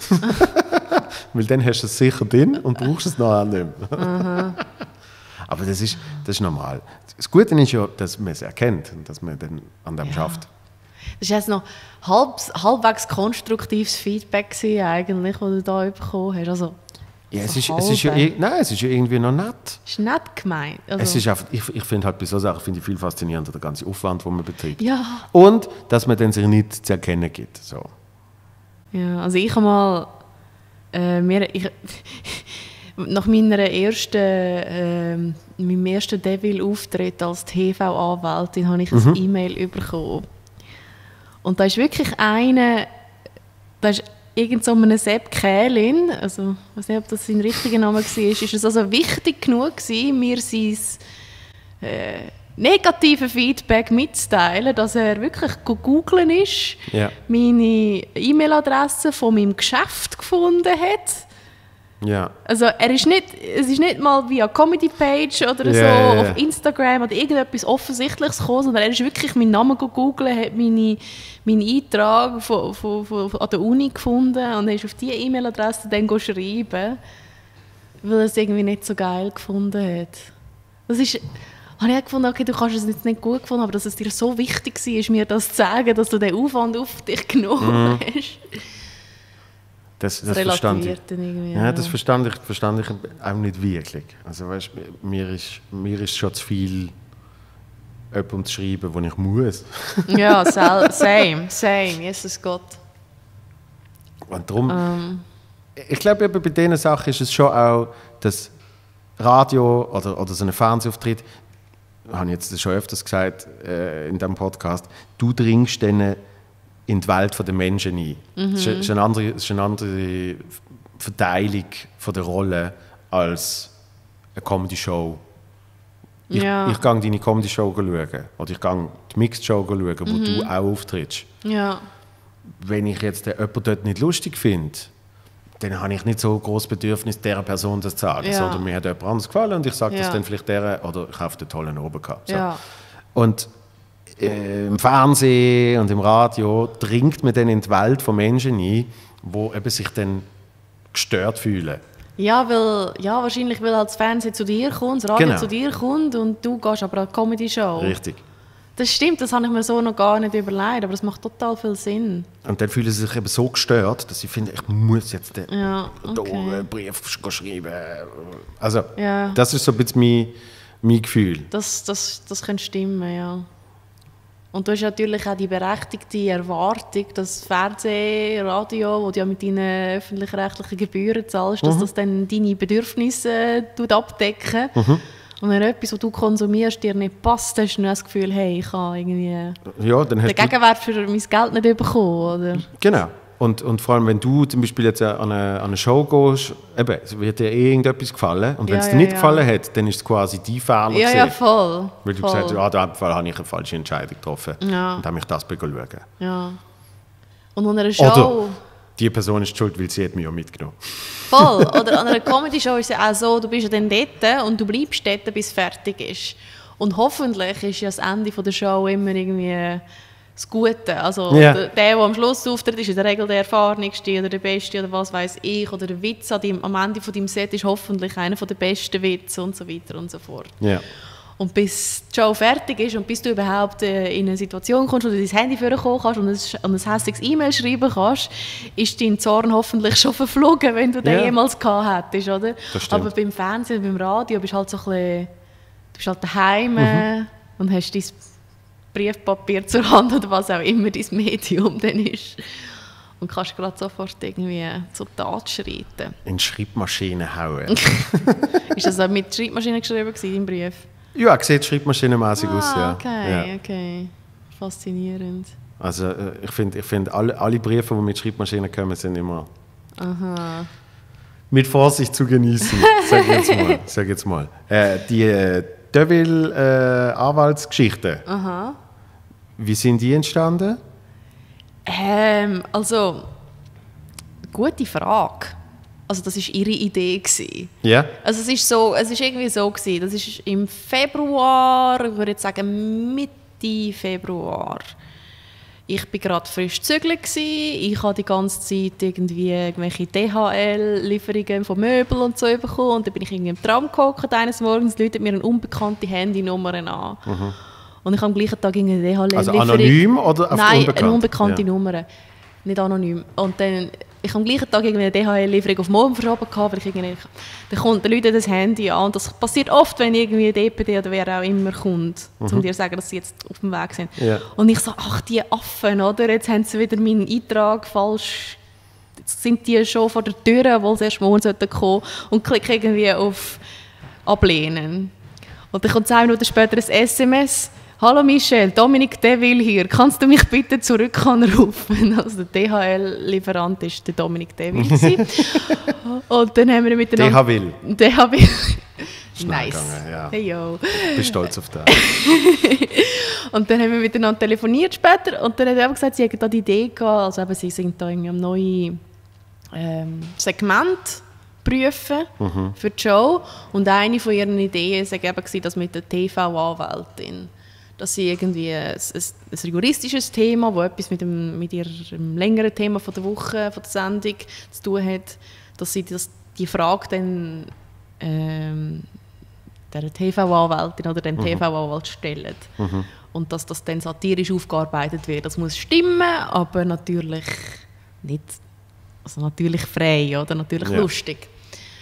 Weil dann hast du es sicher drin und brauchst es nachher nicht mehr. Aber das ist, das ist normal. Das Gute ist ja, dass man es erkennt und dass man dann an dem ja. schafft. Das war jetzt noch halb, halbwegs konstruktives Feedback gewesen, eigentlich, das du da bekommen hast. Also, ja, es, ist, es, ist ja, nein, es ist ja irgendwie noch nett. Es ist nett gemeint. Also. Es ist einfach, ich ich finde halt bei so Sachen finde ich viel faszinierender, der ganze Aufwand, den man betreibt. Ja. Und, dass man dann sich nicht zu erkennen gibt. So. Ja, also ich habe mal äh, mir, ich, nach meiner ersten, äh, meinem ersten Devil-Auftritt als T V-Anwältin habe ich mhm. ein E-Mail bekommen. Und da ist wirklich eine, da ist irgend so eine Sepp Kählin, also ich weiß nicht, ob das sein richtiger Name war, ist es also wichtig genug gewesen, mir sein äh, negative Feedback mitzuteilen, dass er wirklich googeln ist, ja. meine E-Mail-Adresse von meinem Geschäft gefunden hat. Ja. Also er ist nicht, es ist nicht mal via Comedy-Page oder so yeah, yeah. auf Instagram oder irgendetwas Offensichtliches gekommen, sondern er ist wirklich meinen Namen googeln, hat meine, meinen Eintrag von, von, von, von, an der Uni gefunden und er ist auf diese E-Mail-Adresse dann schreiben, weil er es irgendwie nicht so geil gefunden hat. Das ist, habe ich gefunden, okay, du kannst es jetzt nicht gut gefunden, aber dass es dir so wichtig war, mir das zu sagen, dass du den Aufwand auf dich genommen mm. hast. Das, das, das verstand ich. Ja, das verstand ich, verstand ich auch nicht wirklich. Also weißt, mir ist mir ist schon zu viel jemandem zu schreiben, wo ich muss. Ja, same, same, Jesus Gott. Und darum, um. ich glaube, bei diesen Sachen ist es schon auch, dass Radio oder, oder so ein Fernsehauftritt, habe ich jetzt schon öfters gesagt äh, in diesem Podcast, du dringst dann in die Welt der Menschen ein. Mhm. Das ist eine andere, das ist eine andere Verteilung von der Rolle als eine Comedy-Show. Ich, ja. ich gehe deine Comedy-Show schauen oder ich gehe die Mixed-Show schauen, wo mhm. du auch auftrittst. Ja. Wenn ich jetzt jemanden dort nicht lustig finde, dann habe ich nicht so ein grosses Bedürfnis, dieser Person das zu sagen. Ja. Sondern mir hat jemand anderes gefallen und ich sage ja. das dann vielleicht der oder ich habe den tollen oben gehabt. So. Ja. Und äh, im Fernsehen und im Radio dringt man dann in die Welt von Menschen ein, die eben sich dann gestört fühlen. Ja, weil, ja, wahrscheinlich weil halt das Fernsehen zu dir kommt, das Radio genau. zu dir kommt und du gehst aber an die Comedy-Show. Richtig. Das stimmt, das habe ich mir so noch gar nicht überlegt, aber das macht total viel Sinn. Und dann fühlen sie sich eben so gestört, dass sie finden, ich muss jetzt den, ja, okay. einen Brief schreiben. Also, ja. das ist so ein bisschen mein, mein Gefühl. Das, das, das könnte stimmen, ja. Und du hast natürlich auch die berechtigte Erwartung, dass Fernsehen, Radio, wo du ja mit deinen öffentlich-rechtlichen Gebühren zahlst, mhm. dass das dann deine Bedürfnisse äh, abdecken. Mhm. Und wenn etwas, was du konsumierst, dir nicht passt, hast du nur das Gefühl, hey, ich habe irgendwie ja, dann hast den Gegenwert für mein Geld nicht bekommen. Oder? Genau. Und, und vor allem, wenn du zum Beispiel jetzt an eine, an eine Show gehst, eben, es wird dir eh irgendetwas gefallen. Und wenn es ja, dir nicht ja. gefallen hat, dann ist es quasi dein Fehler. Ja, ja, voll. Weil du voll. gesagt hast, ja, in diesem Fall habe ich eine falsche Entscheidung getroffen. Ja. Und habe mich das schauen. Ja. Und an einer Show... Oder die Person ist schuld, weil sie hat mich ja mitgenommen. Voll. Oder an einer Comedy-Show ist es ja auch so, du bist ja dann dort und du bleibst dort, bis es fertig ist. Und hoffentlich ist ja das Ende der Show immer irgendwie das Gute. Also yeah. der, der am Schluss auftritt, ist in der Regel der Erfahrenste oder der Beste oder was weiß ich. Oder der Witz am Ende von deinem Set ist hoffentlich einer der besten Witze und so weiter und so fort. Yeah. Und bis die Show fertig ist und bis du überhaupt äh, in eine Situation kommst, wo du dein Handy vorkommen kannst und ein, und ein hässliches E-Mail schreiben kannst, ist dein Zorn hoffentlich schon verflogen, wenn du den yeah. jemals gehabt hättest, oder? Das stimmt. Aber beim Fernsehen, beim Radio bist du halt so ein bisschen, du bist halt daheim mhm. und hast dein Briefpapier zur Hand oder was auch immer dein Medium dann ist. Und kannst gerade sofort irgendwie zur Tat schreiten. In Schreibmaschine hauen. Ist das auch mit Schreibmaschine geschrieben gewesen, im Brief? Ja, sieht schreibmaschinenmäßig ah, aus, ja. okay, ja. okay. Faszinierend. Also ich finde, ich find, alle, alle Briefe, die mit Schreibmaschinen kommen, sind immer Aha. mit Vorsicht zu genießen, sag ich jetzt mal. Sag jetzt mal. Äh, die äh, Deville äh, Anwaltsgeschichten, Aha. wie sind die entstanden? Ähm, also, gute Frage. Also das war ihre Idee. Ja. Yeah. Also es ist so, es ist irgendwie so gewesen. Das ist im Februar, ich würde jetzt sagen Mitte Februar. Ich war gerade frisch gezügelt gsi. Ich habe die ganze Zeit irgendwie irgendwelche D H L-Lieferungen von Möbeln und so bekommen. Und dann bin ich irgendwie im Tram gehockt eines Morgens, läutet mir eine unbekannte Handynummer an. Mhm. Und ich habe am gleichen Tag eine D H L-Lieferung. Also anonym oder auf Nein, unbekannt? eine unbekannte ja. Nummer. Nicht anonym. Und dann, ich habe am gleichen Tag eine D H L-Lieferung auf morgen verschoben, weil ich irgendwie, dann kommt der Leute das Handy an. Und das passiert oft, wenn irgendwie D P D oder wer auch immer kommt, mhm. um dir zu sagen, dass sie jetzt auf dem Weg sind. Ja. Und ich so, ach, die Affen, oder? Jetzt haben sie wieder meinen Eintrag falsch. Jetzt sind die schon vor der Tür, obwohl sie erst morgen kommen sollten. Und klicke irgendwie auf Ablehnen. Und dann kommt zehn Minuten später ein S M S. Hallo Michelle, Dominic Deville hier. Kannst du mich bitte zurück anrufen? Also der D H L-Lieferant war der Dominic Deville. Und dann haben wir miteinander... D H Will. D H Will. Nice. Gegangen, ja. Hey yo. Ich bin stolz auf das. Und dann haben wir miteinander telefoniert später und dann hat er gesagt, sie hätten da die Idee gehabt, also eben, sie sind da irgendwie am neuen ähm, Segment prüfen mhm. für die Show. Und eine von ihren Ideen war eben, dass mit der T V-Anwältin, dass sie irgendwie ein, ein, ein juristisches Thema, das etwas mit, dem, mit ihrem längeren Thema von der Woche, von der Sendung zu tun hat, dass sie das, die Frage dann ähm, der T V-Anwältin oder dem mhm. T V-Anwalt stellen. Mhm. Und dass das dann satirisch aufgearbeitet wird. Das muss stimmen, aber natürlich nicht, also natürlich frei oder natürlich ja. lustig.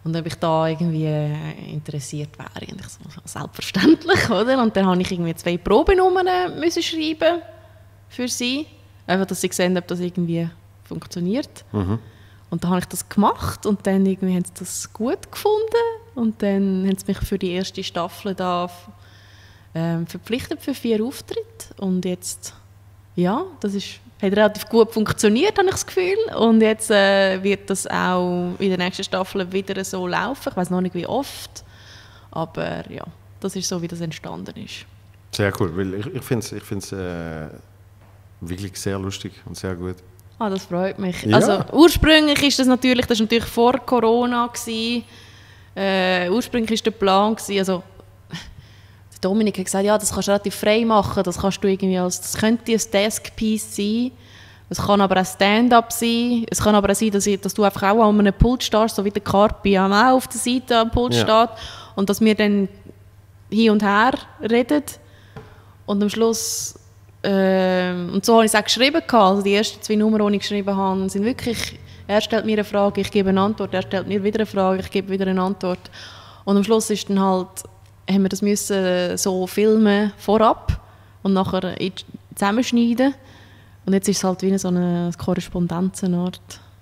Und ob ich da irgendwie äh, interessiert wäre. Und ich so, selbstverständlich, oder? Und dann habe ich irgendwie zwei Probenummern müssen schreiben für sie. Einfach, dass sie sehen, ob das irgendwie funktioniert. Mhm. Und dann habe ich das gemacht und dann irgendwie haben sie das gut gefunden. Und dann haben sie mich für die erste Staffel da ähm, verpflichtet für vier Auftritte. Und jetzt, ja, das ist, hat relativ gut funktioniert, habe ich das Gefühl. Und jetzt äh, wird das auch in der nächsten Staffel wieder so laufen. Ich weiß noch nicht, wie oft. Aber ja, das ist so, wie das entstanden ist. Sehr cool, weil ich, ich finde es ich find's, äh, wirklich sehr lustig und sehr gut. Ah, das freut mich. Ja. Also ursprünglich ist das natürlich, das war natürlich vor Corona gewesen. Äh, ursprünglich war der Plan gewesen, also Dominik hat gesagt, ja, das kannst du relativ frei machen, das kannst du irgendwie als, das könnte ein Desk-Piece sein, es kann aber auch Stand-up sein, es kann aber auch sein, dass, ich, dass du einfach auch an einem Pult stehst, so wie der Carpi auch auf der Seite am Pult ja. steht und dass wir dann hin und her reden und am Schluss Ähm, und so habe ich es auch geschrieben. Also die ersten zwei Nummern, die ich geschrieben habe, sind wirklich, er stellt mir eine Frage, ich gebe eine Antwort, er stellt mir wieder eine Frage, ich gebe wieder eine Antwort. Und am Schluss ist dann halt, haben wir das müssen so filmen vorab und nachher zusammenschneiden. Und jetzt ist es halt wie so eine Korrespondenzenart.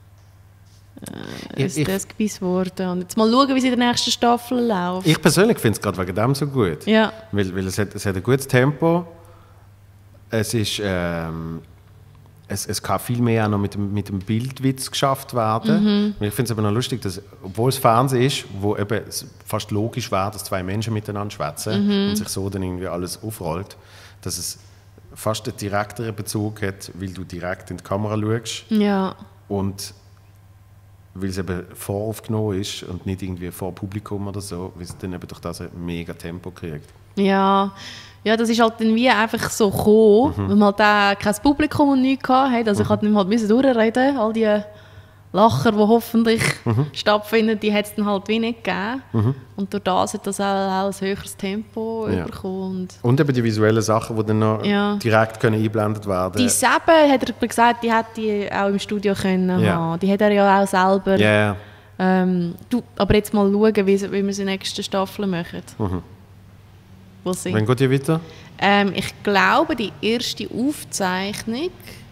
Äh, ich, ist das gebiss worden. Und jetzt mal schauen, wie es in der nächsten Staffel läuft. Ich persönlich finde es gerade wegen dem so gut. Ja. Weil, weil es, hat, es hat ein gutes Tempo. Es, ist, ähm, es, es kann viel mehr auch noch mit dem, mit dem Bildwitz geschafft werden. Mhm. Ich finde es aber noch lustig, dass, obwohl es Fernsehen ist, wo eben fast logisch wäre, dass zwei Menschen miteinander schwätzen mhm. und sich so dann irgendwie alles aufrollt, dass es fast einen direkteren Bezug hat, weil du direkt in die Kamera schaust. Ja. Und weil es eben voraufgenommen ist und nicht irgendwie vor Publikum oder so, weil es dann eben durch das ein mega Tempo kriegt. Ja. Ja, das ist halt dann wie einfach so gekommen, mhm. weil man halt auch kein Publikum und nichts hatte. Also mhm. ich musste dann halt müssen durchreden. All die Lacher, die hoffentlich mhm. stattfinden, die hat es dann halt wie nicht gegeben. Mhm. Und durch das hat das auch, auch ein höheres Tempo ja. bekommen. Und, und eben die visuellen Sachen, die dann noch ja. direkt können eingeblendet werden können. Die Seben, hat er gesagt, die hätte die auch im Studio können ja. haben. Die hat er ja auch selber. Yeah. Ähm, du, aber jetzt mal schauen, wie, wie wir es in der nächsten Staffel machen. Mhm. Wann geht ihr weiter? Ähm, ich glaube, die erste Aufzeichnung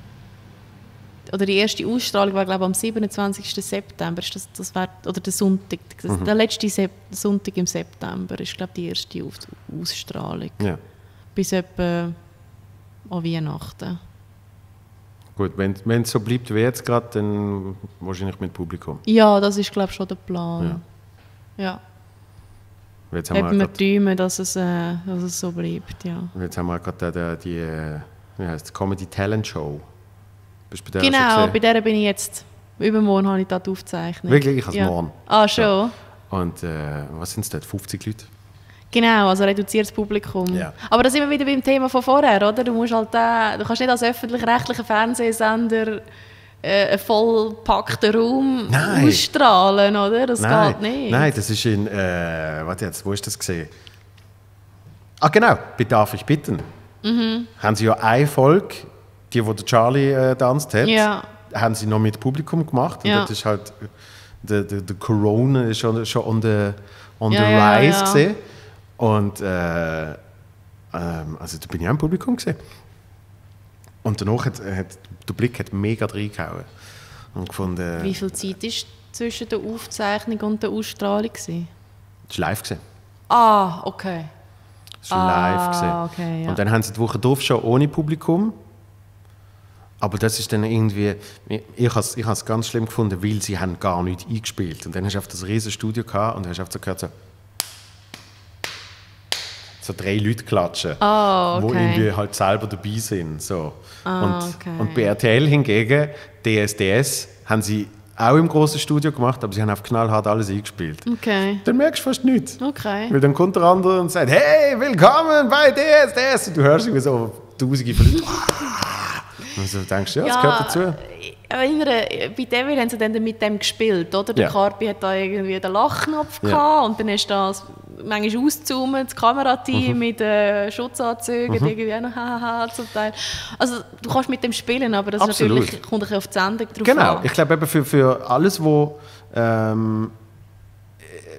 oder die erste Ausstrahlung war, glaube ich, am siebenundzwanzigsten September. Ist das, das war, oder der Sonntag, das, mhm. der letzte Sep- Sonntag im September ist, glaube ich, die erste Auf- Ausstrahlung. Ja. Bis etwa an Weihnachten. Gut, wenn es so bleibt wie jetzt gerade, dann wahrscheinlich mit Publikum. Ja, das ist, glaube ich, schon der Plan. Ja. ja. Jetzt haben wir träumen, dass es, äh, dass es so bleibt, ja. Jetzt haben wir gerade die, die wie heißt es, Comedy Talent Show. Bist du bei der genau, bei der bin ich jetzt. Übermorgen habe ich dort aufgezeichnet. Wirklich? Ich habe es ja. morgen. Ah, schon? Ja. Und äh, was sind es dort? fünfzig Leute? Genau, also reduziertes Publikum. Ja. Aber da sind wir wieder beim Thema von vorher, oder? Du musst halt äh, du kannst nicht als öffentlich-rechtlicher Fernsehsender äh, einen vollpackten Raum Nein. ausstrahlen, oder? Das Nein. geht nicht. Nein, das ist in, äh, warte jetzt, wo ist das gesehen? Ah genau, bei «Darf ich bitten?» mhm. haben sie ja eine Folge, die, wo der Charlie äh, tanzt hat, ja. haben sie noch mit Publikum gemacht. Und ja. das ist halt, der, der, der Corona ist schon, schon on the, on ja, the ja, rise ja. gesehen. Und äh, ähm, also da bin ich auch im Publikum gesehen. Und danach hat, hat der Blick hat mega reingehauen. Und gefunden, wie viel Zeit war zwischen der Aufzeichnung und der Ausstrahlung? Das war live gewesen. Ah, okay. Das war ah, live gewesen. Okay, ja. Und dann haben sie die Woche drauf schon ohne Publikum. Aber das ist dann irgendwie, ich habe es ich has ganz schlimm gefunden, weil sie haben gar nichts eingespielt. Und dann hast du auf das riesen Studio gehabt und hast einfach so gehört, so, so drei Leute klatschen, oh, okay. wo irgendwie halt selber dabei sind. So. Oh, und, okay. und bei R T L hingegen, D S D S, haben sie auch im grossen Studio gemacht, aber sie haben auf knallhart alles eingespielt. Okay. Dann merkst du fast nichts. Okay. Weil dann kommt der andere und sagt, hey, willkommen bei D S D S. Und du hörst irgendwie so tausende von Leuten. Und du denkst, ja, das ja, gehört dazu. Erinnere, bei Devil haben sie dann mit dem gespielt, oder? Der ja. Carpi hat da irgendwie den Lachknopf ja. gehabt und dann hast du das manchmal auszoomen, das Kamerateam mhm. mit äh, Schutzanzügen, mhm. irgendwie auch noch hahaha zum Teil. Also du kannst mit dem spielen, aber das Absolut. natürlich kommt auf die Sendung drauf genau. an. Ich glaube eben für, für alles, wo ähm,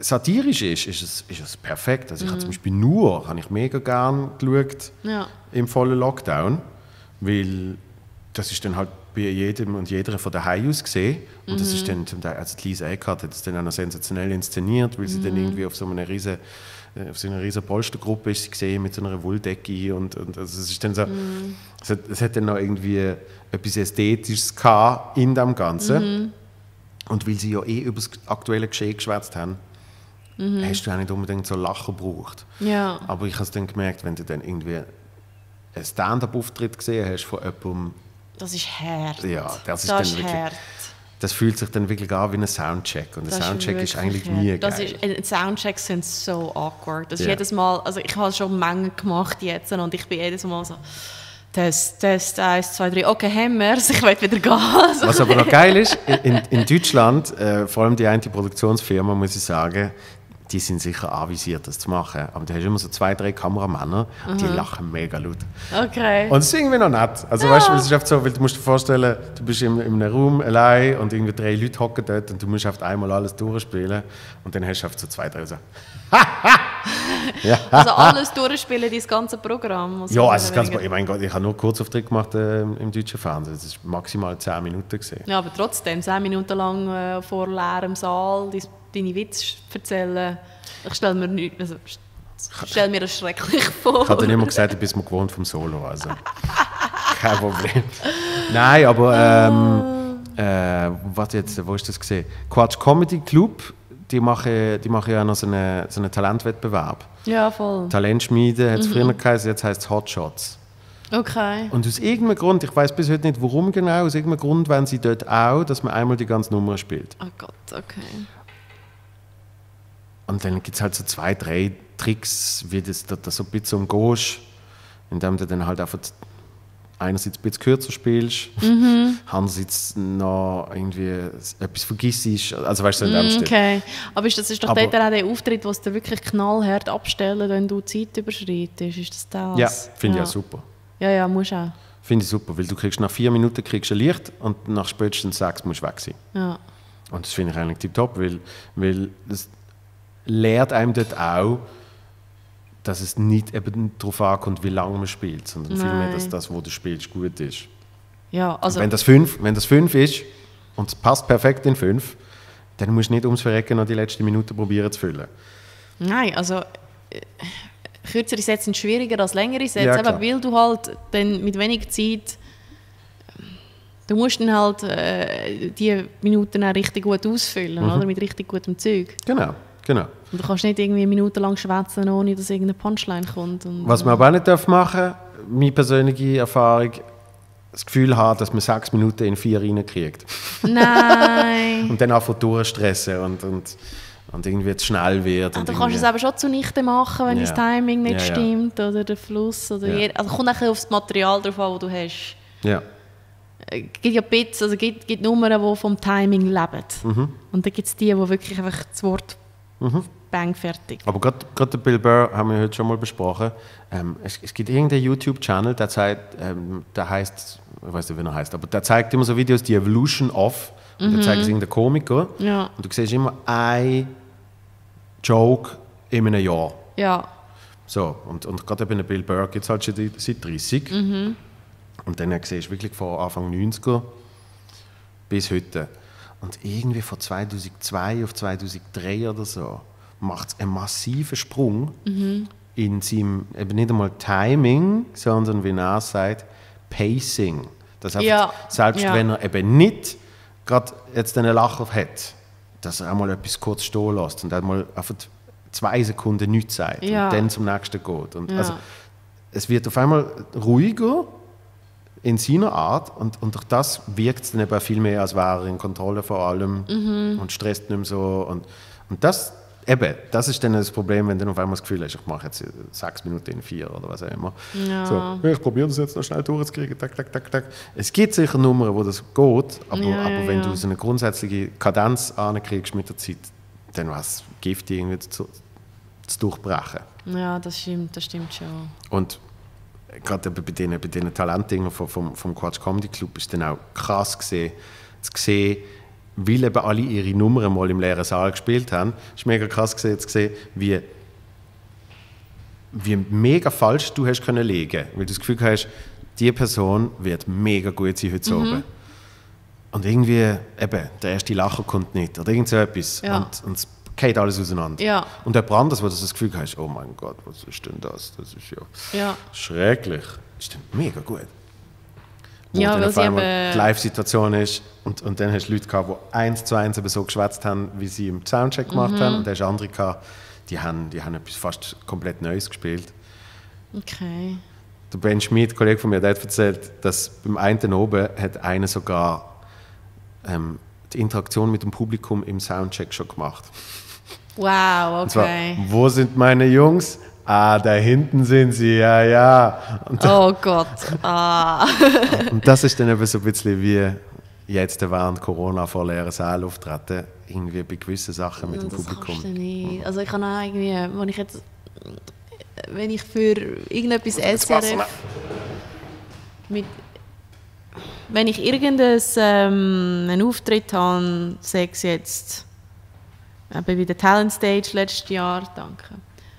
satirisch ist, ist es, ist es perfekt. Also ich mhm. habe zum Beispiel «Nur» habe ich mega gern geschaut ja. im vollen Lockdown, weil das ist dann halt bei jedem und jeder von daheim aus gesehen. Und mhm. das ist dann zum Teil, also die Lisa Eckhardt hat das dann auch noch sensationell inszeniert, weil sie mhm. dann irgendwie auf so einer riesen, auf so einer riesen Polstergruppe ist sie gesehen mit so einer Wolldecke und, und also es ist dann so, mhm. es, hat, es hat dann noch irgendwie etwas Ästhetisches gehabt in dem Ganzen. Mhm. Und weil sie ja eh über das aktuelle Geschehen geschwätzt haben, mhm. hast du auch nicht unbedingt so Lachen gebraucht. Ja. Aber ich habe es dann gemerkt, wenn du dann irgendwie einen Stand-up-Auftritt gesehen hast von jemandem. Das ist hart. Ja, das ist, das dann ist wirklich, hart. Das fühlt sich dann wirklich an wie ein Soundcheck. Und ein Soundcheck ist, ist eigentlich hart. nie das geil. Ist, Soundchecks sind so awkward. Das ist ja. jedes Mal, also ich habe schon Mengen gemacht jetzt und ich bin jedes Mal so Test, Test, eins, zwei, drei, okay, haben wir es, ich will wieder gehen. Also was aber noch geil ist, in, in Deutschland, äh, vor allem die eine Produktionsfirma, muss ich sagen, die sind sicher anvisiert, das zu machen. Aber da hast du immer so zwei, drei Kameramänner, mhm. die lachen mega laut. Okay. Und es ist irgendwie noch nett. Also, ja. weißt du, es ist oft so, weil du musst dir vorstellen, du bist in, in einem Raum allein und irgendwie drei Leute hocken dort und du musst auf einmal alles durchspielen. Und dann hast du oft so zwei, drei so. ja. Also alles durchspielen, das ganze Programm? Also ja, also das ganze, ich meine, ich habe nur Kurzauftritt gemacht äh, im deutschen Fernsehen. Das war maximal zehn Minuten gewesen. Ja, aber trotzdem, zehn Minuten lang äh, vor leerem Saal deine Witze erzählen. Ich stelle mir nicht, also, stell mir das schrecklich vor. Ich habe dann immer gesagt, ich bin mir gewohnt vom Solo. Also. Kein Problem. Nein, aber ähm, äh, warte jetzt, wo ist das gesehen? Quatsch Comedy Club, die machen, die machen ja noch so einen, so einen Talentwettbewerb. Ja, voll. Talentschmiede hat es mhm. früher geheißen, jetzt heisst es Hotshots. Okay. Und aus irgendeinem Grund, ich weiß bis heute nicht warum genau, aus irgendeinem Grund wollen sie dort auch, dass man einmal die ganze Nummer spielt. Oh Gott, okay. Und dann gibt es halt so zwei, drei Tricks, wie das da so ein bisschen umgehst, indem du dann halt einfach einerseits ein bisschen kürzer spielst, mhm. andererseits noch irgendwie etwas vergisst. Also weißt du, in dem mm, Stil. Okay, aber ist das ist doch aber, dort auch der Auftritt, wo es dir wirklich knallhart abstellen, wenn du Zeit überschreitest? Ist das das? Ja, finde ja. ich auch super. Ja, ja, musst auch. Finde ich super, weil du kriegst nach vier Minuten kriegst ein Licht und nach spätestens sechs musst du weg sein. Ja. Und das finde ich eigentlich tipptopp, weil, weil das lehrt einem dort auch, dass es nicht eben darauf ankommt, wie lange man spielt, sondern Nein. vielmehr, dass das, was du spielst, gut ist. Ja, also wenn, das fünf, wenn das fünf ist und es passt perfekt in fünf, dann musst du nicht ums Verrecken noch die letzten Minuten probieren zu füllen. Nein, also äh, kürzere Sätze sind schwieriger als längere Sätze, ja, aber weil du halt dann mit wenig Zeit, du musst dann halt äh, die Minuten auch richtig gut ausfüllen, mhm. oder? Mit richtig gutem Zeug. Genau. Genau. Und du kannst nicht irgendwie eine Minute lang schwätzen, ohne dass irgendeine Punchline kommt. Und, was man aber auch nicht machen darf, meine persönliche Erfahrung, das Gefühl haben, dass man sechs Minuten in vier reinkriegt. Nein. Und dann einfach durchstressen und, und, und irgendwie zu schnell wird. Ah, und du kannst es aber schon zunichte machen, wenn ja. das Timing nicht ja, ja. stimmt oder der Fluss. Oder ja. je, also kommt auch auf das Material drauf an, das du hast. Ja. Es gibt ja Bits, also gibt, gibt Nummern, die vom Timing leben. Mhm. Und dann gibt es die, die wirklich einfach das Wort Mhm. Bang, fertig. Aber gerade Bill Burr haben wir heute schon mal besprochen. Ähm, es, es gibt irgendeinen YouTube-Channel, der zeigt, ähm, der heißt, ich weiß nicht, wie er heißt, aber der zeigt immer so Videos, die Evolution of, und mhm. der zeigt es irgendeinen Komiker. Ja. Und du siehst immer ein Joke in einem Jahr. Ja. So, und, und gerade bei Bill Burr gibt es halt schon seit dreißig. Mhm. Und dann siehst du wirklich von Anfang neunziger bis heute. Und irgendwie von zweitausendzwei auf zweitausenddrei oder so macht es einen massiven Sprung mhm. in seinem, eben nicht einmal Timing, sondern wie er sagt, Pacing. Das ja. Selbst ja. wenn er eben nicht gerade jetzt einen Lacher hat, dass er einmal etwas kurz stehen lässt und einmal einfach zwei Sekunden nichts sagt ja. und dann zum nächsten geht. Und ja. also, es wird auf einmal ruhiger in seiner Art und, und durch das wirkt es dann eben viel mehr, als wäre er in Kontrolle vor allem mhm. und stresst nicht mehr so. Und, und das, eben, das ist dann das Problem, wenn du auf einmal das Gefühl hast, ich mache jetzt sechs Minuten in vier oder was auch immer. Ja. So, ich probiere das jetzt noch schnell durchzukriegen, tak, tak, tak, tak. Es gibt sicher Nummern, wo das geht, aber, ja, aber ja, wenn ja. du so eine grundsätzliche Kadenz ankriegst mit der Zeit, dann war es giftig, irgendwie zu, zu durchbrechen. Ja, das stimmt, das stimmt schon. Und gerade bei diesen, bei diesen Talentdingen vom, vom, vom Quatsch Comedy Club ist dann auch krass gesehen, zu sehen, weil eben alle ihre Nummern mal im leeren Saal gespielt haben. Es ist mega krass gesehen, zu sehen, wie, wie mega falsch du hast können legen, weil du das Gefühl hast, die Person wird mega gut sein heute mhm. oben. Und irgendwie, eben, der erste Lacher kommt nicht oder irgend so etwas. Ja. Und, und es geht alles auseinander. Ja. Und jemand anderes, wo du das Gefühl hast, oh mein Gott, was ist denn das? Das ist ja, ja. schrecklich. Das ist dann mega gut. Wo ja, dann auf einmal eben die Live-Situation ist und, und dann hast du Leute gehabt, die eins zu eins eben so geschwätzt haben, wie sie im Soundcheck gemacht mhm. haben. Und dann hast du andere gehabt, die haben, die haben etwas fast komplett Neues gespielt. Okay. Der Ben Schmid, ein Kollege von mir, der hat erzählt, dass beim einen oben hat einer sogar ähm, die Interaktion mit dem Publikum im Soundcheck schon gemacht. Wow, okay. Und zwar, wo sind meine Jungs? Ah, da hinten sind sie, ja, ja. Und oh Gott, ah. Und das ist dann eben so ein bisschen wie jetzt während Corona vor leeren Sälen auftreten, irgendwie bei gewissen Sachen mit dem das Publikum. Kannst du nicht. Also ich kann auch irgendwie, wenn ich jetzt, wenn ich für irgendetwas S R F mit, wenn ich irgendeinen ähm, einen Auftritt habe, sei es jetzt eben wie der Talent Stage letztes Jahr, danke,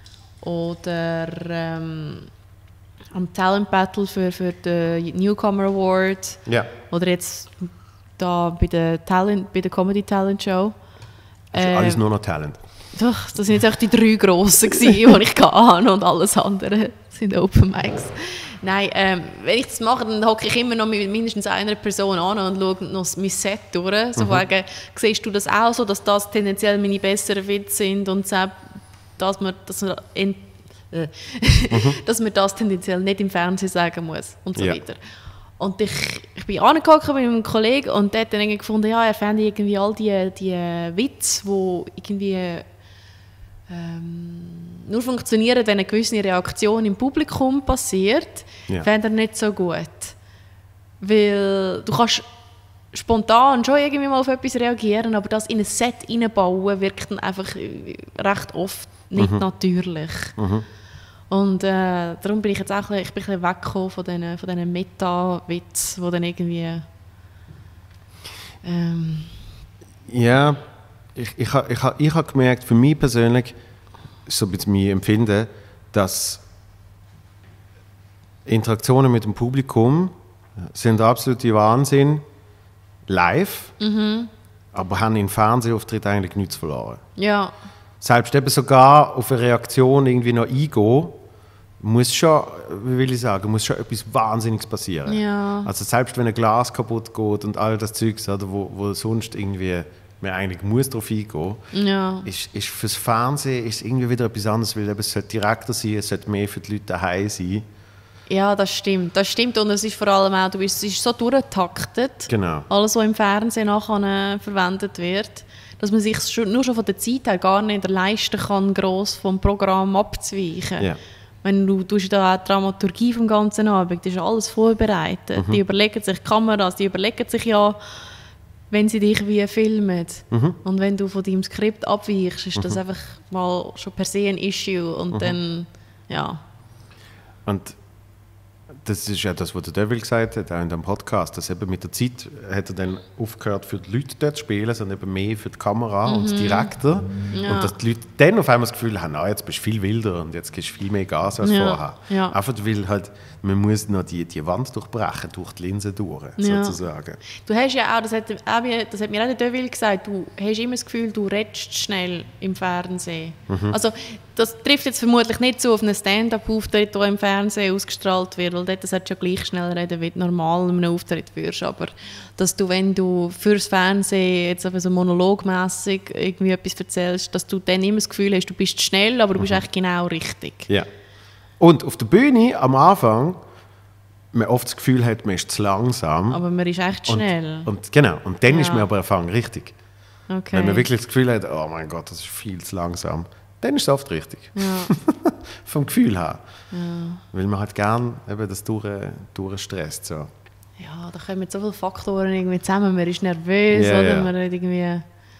oder ähm, am Talent Battle für, für den Newcomer Award, ja. oder jetzt da bei der, Talent, bei der Comedy Talent Show. Das ist äh, alles nur noch Talent. Doch, das waren jetzt auch die drei grossen, die ich hatte, und alles andere sind Open Mics. Nein, ähm, wenn ich das mache, dann hocke ich immer noch mit mindestens einer Person an und schaue noch mein Set durch. So mhm. wegen, siehst du das auch so, dass das tendenziell meine besseren Witze sind und dass man, dass man, in, äh, mhm. dass man das tendenziell nicht im Fernsehen sagen muss und so ja. weiter. Und ich, ich bin angehockt mit einem Kollegen und der hat dann irgendwie gefunden, ja, er fände irgendwie all die, die Witze, die irgendwie ähm, nur funktionieren, wenn eine gewisse Reaktion im Publikum passiert, ja. fände er nicht so gut. Weil du kannst spontan schon irgendwie mal auf etwas reagieren, aber das in ein Set reinbauen wirkt dann einfach recht oft nicht mhm. natürlich. Mhm. Und äh, darum bin ich jetzt auch ein bisschen, ich bin ein bisschen weggekommen von diesen, von diesen Meta-Witzen, die dann irgendwie... Ähm ja, ich, ich habe ich ha, ich ha gemerkt, für mich persönlich, so ein bisschen mein Empfinden, dass Interaktionen mit dem Publikum sind absolute Wahnsinn, live, mhm. aber haben im Fernsehauftritt eigentlich nichts verloren. Ja. Selbst eben sogar auf eine Reaktion irgendwie noch eingehen, muss schon, wie will ich sagen, muss schon etwas Wahnsinniges passieren. Ja. Also selbst wenn ein Glas kaputt geht und all das Zeugs, oder, wo, wo sonst irgendwie man eigentlich muss darauf eingehen, ja. ist, ist fürs Fernsehen ist irgendwie wieder etwas anderes, weil es sollte direkter sein, es sollte mehr für die Leute daheim sein. Ja, das stimmt. Das stimmt und es ist vor allem auch, du bist, es ist so durchgetaktet, genau. alles, was im Fernsehen nachher äh, verwendet wird, dass man sich schon, nur schon von der Zeit her gar nicht leisten kann, gross vom Programm abzuweichen. Yeah. Wenn du, du hast da auch die Dramaturgie vom ganzen Abend, das ist alles vorbereitet. Mhm. Die überlegen sich Kameras, die überlegen sich ja, wenn sie dich wie filmen. Mhm. Und wenn du von deinem Skript abweichst, ist das mhm. einfach mal schon per se ein Issue. Und mhm. dann, ja. Und das ist ja das, was der Devil gesagt hat, auch in dem Podcast, dass eben mit der Zeit hat er dann aufgehört, für die Leute dort zu spielen, sondern eben mehr für die Kamera mhm. und die Direktor. Ja. Und dass die Leute dann auf einmal das Gefühl haben, ah, jetzt bist du viel wilder und jetzt gibst du viel mehr Gas als ja. vorher. Ja. Einfach weil halt, man muss noch die, die Wand durchbrechen, durch die Linse durch, ja. sozusagen. Du hast ja auch, das hat, das hat mir auch der Devil gesagt, du hast immer das Gefühl, du redest schnell im Fernsehen. Mhm. Also das trifft jetzt vermutlich nicht so auf einen Stand-up-Auftritt, der im Fernsehen ausgestrahlt wird, weil dort solltest du ja gleich schnell reden, wie du normal in einem Auftritt würdest. Aber dass du, wenn du fürs Fernsehen jetzt so monologmässig irgendwie etwas erzählst, dass du dann immer das Gefühl hast, du bist schnell, aber du bist mhm. eigentlich genau richtig. Ja. Und auf der Bühne am Anfang man oft das Gefühl hat, man ist zu langsam. Aber man ist echt schnell. Und, und, genau, und dann ja. ist man aber erfahren richtig. Okay. Wenn man wirklich das Gefühl hat, oh mein Gott, das ist viel zu langsam, dann ist es oft richtig. Ja. Vom Gefühl her. Ja. Weil man halt gerne eben das durch, durchstresst. So. Ja, da kommen so viele Faktoren irgendwie zusammen. Man ist nervös yeah, oder yeah. man irgendwie...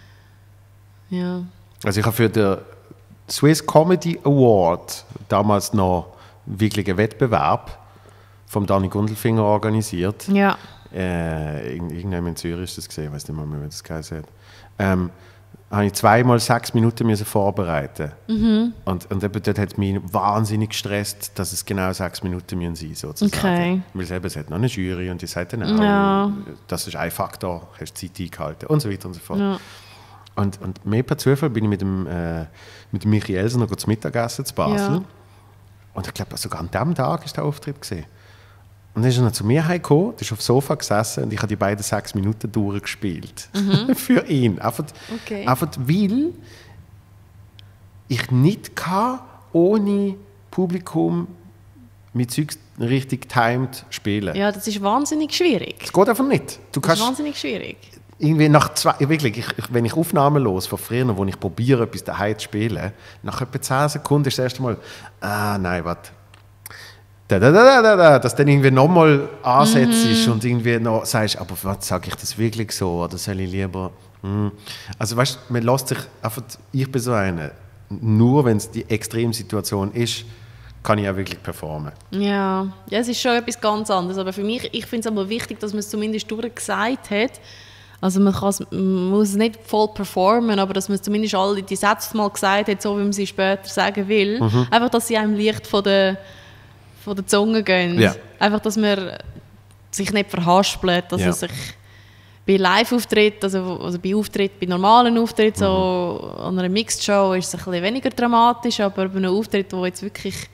Ja. Also ich habe für den Swiss Comedy Award damals noch wirklich einen Wettbewerb vom Dani Gundelfinger organisiert. Ja. äh, irgendwann in Zürich ist das gesehen, ich weiß nicht mehr, wie das geheißen hat. Ähm, habe ich zweimal sechs Minuten müssen vorbereiten. Mhm. Und, und eben dort hat es mich wahnsinnig gestresst, dass es genau sechs Minuten müssen sein, sozusagen. Okay. Weil es, eben, es hat noch eine Jury und die sagt dann auch, ja. das ist ein Faktor, hast Zeit eingehalten und so weiter und so fort. Ja. Und, und mehr per Zufall bin ich mit dem, äh, mit dem Michi Elser noch zu Mittagessen zu Basel. Ja. Und ich glaube, sogar an diesem Tag war der Auftritt gesehen. Und dann ist er noch zu mir heimgekommen, ist auf dem Sofa gesessen und ich habe die beiden sechs Minuten durchgespielt. Mhm. Für ihn. Einfach, okay. einfach weil ich nicht kann, ohne Publikum mit Zeugs richtig timed spielen. Ja, das ist wahnsinnig schwierig. Das geht einfach nicht. Du das kannst ist wahnsinnig schwierig. Irgendwie nach zwei, wirklich, ich, wenn ich Aufnahmen los von früher, wo ich probiere, etwas daheim zu spielen, nach etwa zehn Sekunden ist das erste Mal, ah nein, warte. Da, da, da, da, da, dass du dann irgendwie nochmal ansetzt mm-hmm. und irgendwie noch sagst, aber was, sage ich das wirklich so oder soll ich lieber... Hm. Also weißt du, man lässt sich einfach, ich bin so einer, nur wenn es die Extremsituation ist, kann ich auch wirklich performen. Ja, ja, es ist schon etwas ganz anderes, aber für mich, ich finde es aber wichtig, dass man es zumindest durchgesagt hat. Also man, man muss es nicht voll performen, aber dass man zumindest alle die Sätze mal gesagt hat, so wie man sie später sagen will. Mhm. Einfach, dass sie einem leicht von der von der Zunge gehen. Ja. Einfach, dass man sich nicht verhaspelt, dass ja. er sich bei Live-Auftritten, also, also bei Auftritten, bei normalen Auftritten, mhm. so an einer Mixed-Show ist es ein bisschen weniger dramatisch, aber bei einem Auftritt, wo jetzt wirklich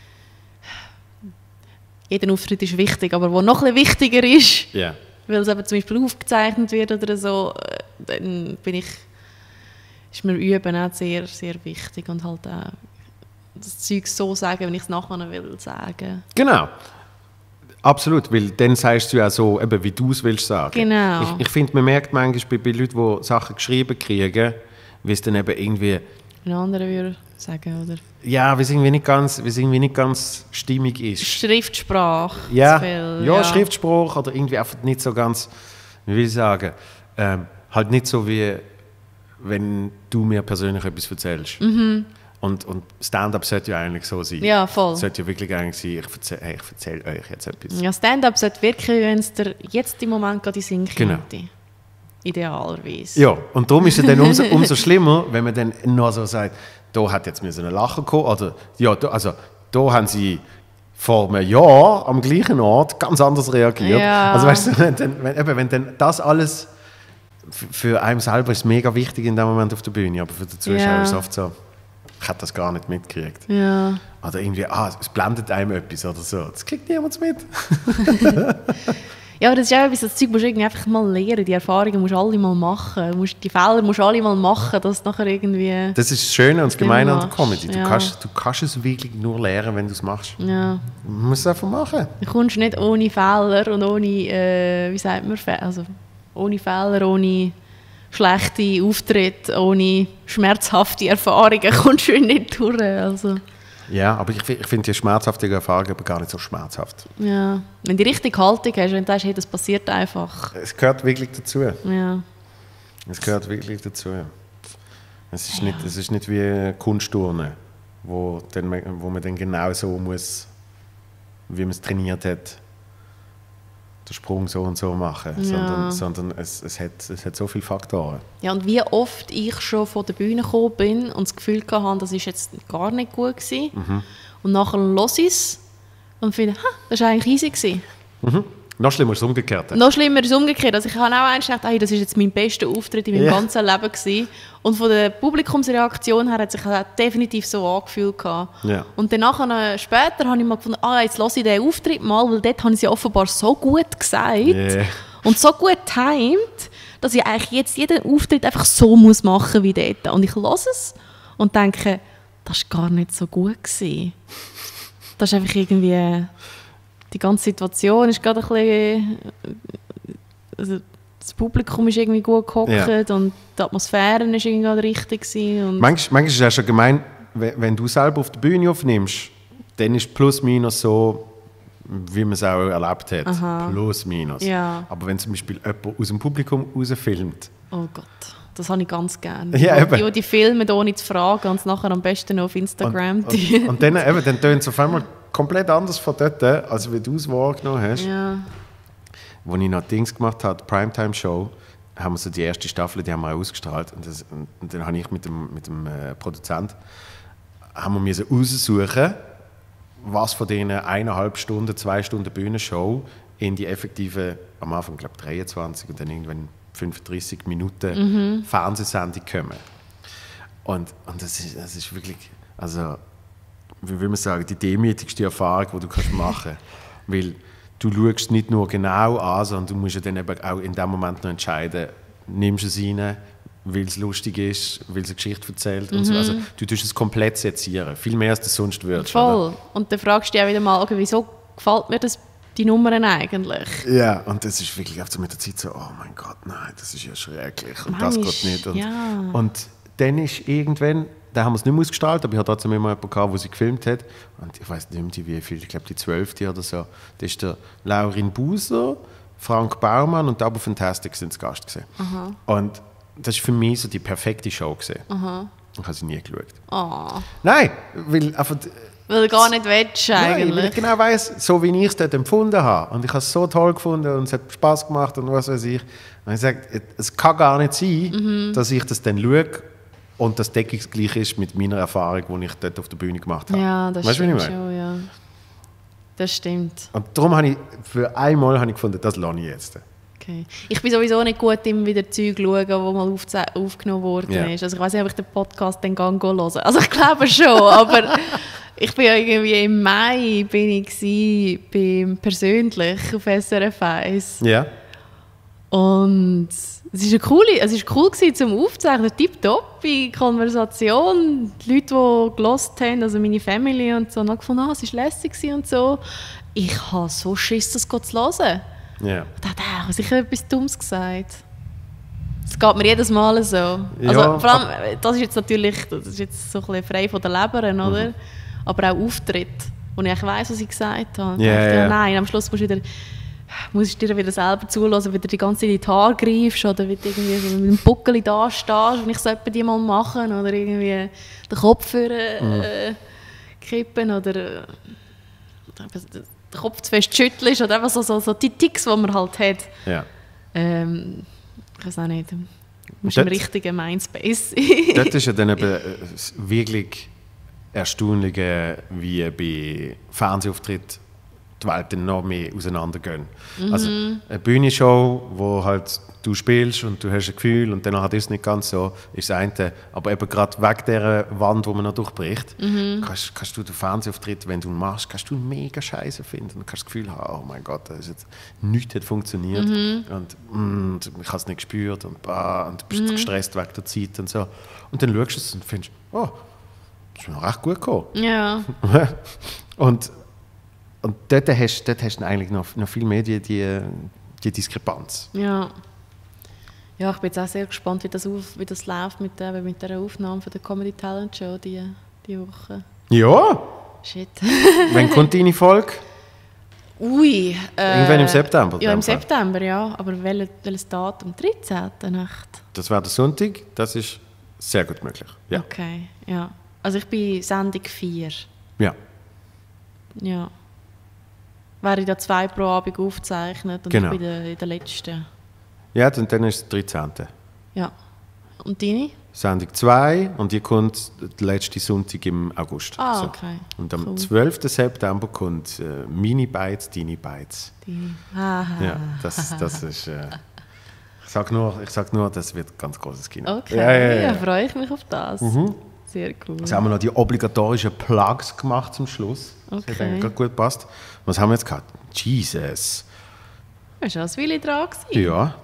jeder Auftritt ist wichtig, aber wo noch ein bisschen wichtiger ist, yeah. weil es eben zum Beispiel aufgezeichnet wird oder so, dann bin ich, ist mir Üben auch sehr, sehr wichtig und halt auch das Zeug so sagen, wenn ich es nachher will sagen. Genau. Absolut, weil dann sagst du ja so, eben, wie du es willst sagen. Genau. Ich, ich finde, man merkt manchmal bei, bei Leuten, die Sachen geschrieben kriegen, wie es dann eben irgendwie... Ein anderer würde sagen, oder? Ja, wie es irgendwie nicht ganz, wie es irgendwie nicht ganz stimmig ist. Schriftsprache. Ja, ja, ja, Schriftsprache oder irgendwie einfach nicht so ganz, wie will ich sagen, ähm, halt nicht so wie, wenn du mir persönlich etwas erzählst. Mhm. Und, und Stand-up sollte ja eigentlich so sein. Ja, voll. Es sollte ja wirklich eigentlich sein, ich erzähle hey, erzähl euch jetzt etwas. Ja, Stand-up sollte wirklich, wenn es dir jetzt im Moment gerade in den Sinn kommt. Genau. Idealerweise. Ja, und darum ist es dann umso, umso schlimmer, wenn man dann noch so sagt, da hat jetzt mir so ein Lachen gekommen, oder ja, da, also da haben sie vor einem Jahr am gleichen Ort ganz anders reagiert. Ja. Also weißt du, wenn, dann, wenn, eben, wenn dann das alles für einen selber ist mega wichtig in dem Moment auf der Bühne, aber für den Zuschauer ja. ist es oft so, ich habe das gar nicht mitgekriegt. Ja. Oder irgendwie, ah, es blendet einem etwas oder so. Das kriegt niemand mit. Ja, aber das ist auch etwas, das Zeug musst du irgendwie einfach mal lernen. Die Erfahrungen musst du alle mal machen. Du musst, die Fehler musst du alle mal machen, dass nachher irgendwie... Das ist das Schöne und das Gemeine an der Comedy. Du, ja. kannst, du kannst es wirklich nur lernen, wenn du es machst. Ja. Du musst es einfach machen. Du kommst nicht ohne Fehler und ohne, äh, wie sagt man, also ohne Fehler, ohne schlechte Auftritte, ohne schmerzhafte Erfahrungen kommst du nicht durch. Also. Ja, aber ich, ich finde die schmerzhafte Erfahrung aber gar nicht so schmerzhaft. Ja, wenn du die richtige Haltung hast, wenn du sagst, hey, das passiert einfach. Es gehört wirklich dazu. Ja. Es gehört wirklich dazu. Es ist, ja. nicht, es ist nicht wie Kunstturnen, wo, dann, wo man dann genau so muss, wie man es trainiert hat, den Sprung so und so machen, ja. sondern, sondern es, es, hat, es hat so viele Faktoren. Ja, und wie oft ich schon von der Bühne gekommen bin und das Gefühl hatte, das war jetzt gar nicht gut gewesen. Mhm. Und nachher höre ich es und finde, ha, das war eigentlich easy gewesen. Mhm. Noch schlimmer ist das Umgekehrte. Noch schlimmer ist das Umgekehrte. Also ich habe auch einmal gedacht, hey, das war jetzt mein bester Auftritt in meinem yeah. ganzen Leben gewesen. Und von der Publikumsreaktion her hat sich das definitiv so angefühlt. Yeah. Und dann nachher, später habe ich mal gefunden, ah, jetzt höre ich diesen Auftritt mal, weil dort habe ich sie offenbar so gut gesagt yeah. und so gut timed, dass ich eigentlich jetzt jeden Auftritt einfach so muss machen wie dort. Und ich höre es und denke, das war gar nicht so gut gewesen. Das ist einfach irgendwie... Die ganze Situation ist gerade ein bisschen... Also das Publikum ist irgendwie gut gehockt ja. und die Atmosphäre ist irgendwie gerade richtig gewesen. Und manchmal, manchmal ist es ja schon gemein, wenn du selber auf der Bühne aufnimmst, dann ist plus minus so, wie man es auch erlebt hat. Aha. Plus minus. Ja. Aber wenn zum Beispiel jemand aus dem Publikum rausfilmt... Oh Gott, das habe ich ganz gerne. Ja, die, die, die filmen ohne zu fragen und es nachher am besten noch auf Instagram. Und, und, und dann, dann tönt es auf einmal komplett anders von dort, als wie du es wahrgenommen hast. Ja. als ich noch Dings gemacht habe, die Primetime-Show, haben wir so die erste Staffel, die haben wir auch ausgestrahlt. Und, das, und, und dann habe ich mit dem, mit dem äh, Produzent haben wir müssen raussuchen, was von diesen eineinhalb Stunden, zwei Stunden Bühnenshow in die effektive, am Anfang glaube ich dreiundzwanzig und dann irgendwann fünfunddreißig Minuten mhm. Fernsehsendung kommen. Und, und das, ist, das ist wirklich, also, wie will man sagen, die demütigste Erfahrung, die du kannst machen kannst. Weil du schaust nicht nur genau an, sondern du musst ja dann eben auch in dem Moment noch entscheiden, nimmst du es rein, weil es lustig ist, weil es eine Geschichte erzählt mhm. und so. Also du tust es komplett sezieren, viel mehr als du sonst würdest. Voll. Oder? Und dann fragst du dich auch wieder mal, okay, wieso gefällt mir das, die Nummern eigentlich? Ja, und das ist wirklich so mit der Zeit so, oh mein Gott, nein, das ist ja schrecklich und Mensch, das geht nicht. Und, ja. und dann ist irgendwann, da haben wir es nicht mehr ausgestrahlt, aber ich hatte trotzdem immer jemanden gehabt, der sie gefilmt hat. Und ich weiß nicht mehr, wie viel, ich glaube die zwölfte oder so. Das ist der Laurin Buser, Frank Baumann und Double Fantastic sind zu Gast gewesen. Aha. Und das war für mich so die perfekte Show gewesen. Aha. Ich habe sie nie geschaut. Oh. Nein, weil einfach... Weil du gar nicht willst, eigentlich. Nein, weil ich genau weiss, so wie ich es dort empfunden habe. Und ich habe es so toll gefunden und es hat Spass gemacht und was weiß ich. Und ich sage, es kann gar nicht sein, mhm. dass ich das dann schaue und das deckungsgleich ist mit meiner Erfahrung, die ich dort auf der Bühne gemacht habe. Ja, das weißt, stimmt schon, ja. Das stimmt. Und darum habe ich, für einmal habe ich gefunden, das lasse ich jetzt. Okay. Ich bin sowieso nicht gut im wieder Zeug schauen, wo mal aufgenommen worden yeah. ist. Also ich weiß nicht, ob ich den Podcast dann hören kann. Also ich glaube schon, aber ich bin ja irgendwie im Mai bin ich beim Persönlich auf S R F eins. Ja. Yeah. Und es war cool, es war cool gewesen, zum Aufzeichnen, tipptopp, in Konversation, die Leute, die gehört haben, also meine Family und so, haben gefunden, ah, es war lässig und so. Ich habe so Schiss, das zu hören. Ja. Da hat er sicher etwas Dummes gesagt. Das geht mir jedes Mal so. Ja. Also, vor allem, das ist jetzt natürlich das ist jetzt so ein bisschen frei von der Leber, oder? Mhm. Aber auch Auftritt, wo ich weiss, was ich gesagt habe. Yeah, dachte, yeah. Nein, am Schluss musst du wieder... musst du dir wieder selber zulassen, wie du die ganze Zeit in die Haare greifst oder wie du irgendwie so mit einem Buckel da stehst, wenn ich so etwa die mal mache oder irgendwie den Kopf für, äh, mhm. kippen oder äh, den Kopf zu fest schüttelst oder einfach so, so, so die Ticks, die man halt hat. Ja. Ähm, ich weiß auch nicht, du musst im richtigen Mindspace sein. Das ist ja dann eben wirklich erstaunlich, wie bei Fernsehauftritten die Welt dann noch mehr auseinandergehen. Mhm. Also eine Bühnenshow, wo halt du spielst und du hast ein Gefühl und danach ist es nicht ganz so, ist das eine. Aber eben gerade wegen dieser Wand, die man noch durchbricht, mhm. kannst, kannst du den Fernsehauftritt, wenn du ihn machst, kannst du mega Scheiße finden und kannst das Gefühl haben, oh mein Gott, das ist jetzt nichts hat funktioniert mhm. und, und ich habe es nicht gespürt und, bah, und du bist mhm. gestresst wegen der Zeit und so. Und dann schaust du es und findest, oh, das ist mir recht gut gekommen. Ja. und Und dort hast, dort hast du eigentlich noch, noch viel mehr die, die, die Diskrepanz. Ja. Ja, ich bin jetzt auch sehr gespannt, wie das, auf, wie das läuft mit der, mit der Aufnahme von der Comedy Talent Show diese die Woche. Ja! Shit. Wann kommt deine Folge? Ui. Äh, Irgendwann im September? Ja, im September, ja. Aber welches, welches Datum? dreizehnten Nacht. Das wäre der Sonntag. Das ist sehr gut möglich. Ja. Okay, ja. Also ich bin Sendung vier. Ja. Ja. Wäre ich da zwei pro Abend aufgezeichnet und genau. ich bin in der, in der letzten. Ja, dann, dann ist es der dreizehnte Ja. Und deine? Sendung zwei und die kommt der letzte Sonntag im August. Ah, so. okay. Und am cool. zwölften September kommt äh, Mini Bites, Deine Bites. Die. Aha. Ja, das, das ist... Äh, ich sage nur, sag nur, das wird ein ganz großes Kino. Okay, ja, ja, ja. ja, freue ich mich auf das. Mhm. Sehr cool. Jetzt haben wir noch die obligatorischen Plugs gemacht zum Schluss. Okay. Das hat eigentlich gut gepasst. Was haben wir jetzt gehabt? Jesus. Du warst auch Willi dran gewesen. Ja.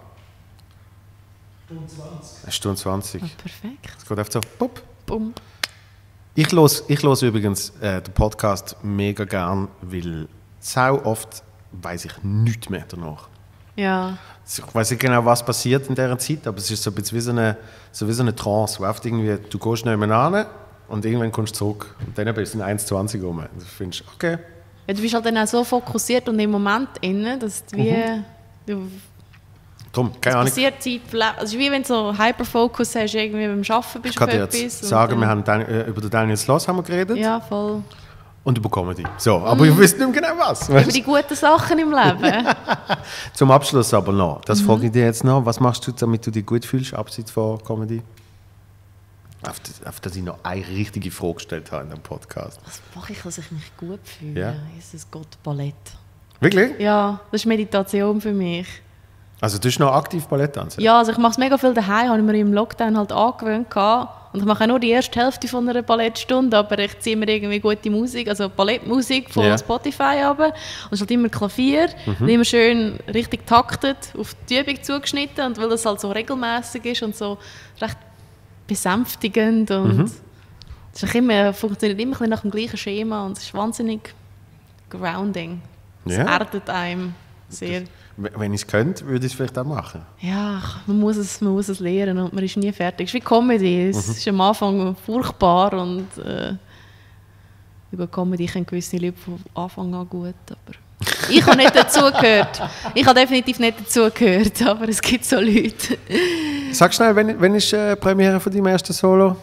Stunde zwanzig. Stunde zwanzig. Oh, perfekt. Es geht einfach so, bupp. Bumm. Ich höre ich los übrigens äh, den Podcast mega gern, weil sau oft weiss ich nichts mehr danach. Ja. Ich weiss nicht genau, was passiert in dieser Zeit, aber es ist so ein bisschen wie so eine, so wie so eine Trance, wo oft irgendwie, du gehst nicht mehr hin und irgendwann kommst du zurück und dann bist du in eins zwanzig rum. Und du findest, okay. Ja, du bist halt dann auch so fokussiert und im Moment inne, dass du wie... Mhm. Du, Drum, keine Ahnung. passiert Zeit, also es ist wie wenn du so Hyperfocus hast, irgendwie beim Arbeiten bist ich kann dir etwas. jetzt sagen, wir haben Dan- über den Daniel Sloss haben wir geredet. Ja, voll. Und über Comedy. So, aber mm. ich wüsste nicht mehr genau was. Über die guten Sachen im Leben. Zum Abschluss aber noch, das mhm. frage ich dich jetzt noch, was machst du, damit du dich gut fühlst, abseits von Comedy? Auf das, auf das ich noch eine richtige Frage gestellt habe in dem Podcast. Was mache ich, dass ich mich gut fühle? Ja. Jesus Gott, Ballett. Wirklich? Ja, das ist Meditation für mich. Also du hast noch aktiv Ballett tanzen? Ja, also ich mache es mega viel daheim, habe ich mir im Lockdown halt angewöhnt. Und ich mache auch nur die erste Hälfte von einer Ballettstunde, aber ich ziehe mir irgendwie gute Musik, also Ballettmusik von yeah. Spotify runter. Und es ist halt immer Klavier, mhm. immer schön richtig taktet, auf die Übung zugeschnitten. Und weil das halt so regelmäßig ist und so recht besänftigend und mhm. es ist immer, funktioniert immer ein bisschen nach dem gleichen Schema und es ist wahnsinnig grounding. Es yeah. erdet einem sehr. Wenn ich es könnte, würde ich es vielleicht auch machen. Ja, man muss es, man muss es lernen und man ist nie fertig. Es ist wie Comedy. Es mhm. ist am Anfang furchtbar und äh, über Comedy kennen gewisse Leute von Anfang an gut, aber ich habe nicht dazugehört. Ich habe definitiv nicht dazugehört, aber es gibt so Leute. Sag schnell, wann, wann ist die äh, Premiere von deinem ersten Solo?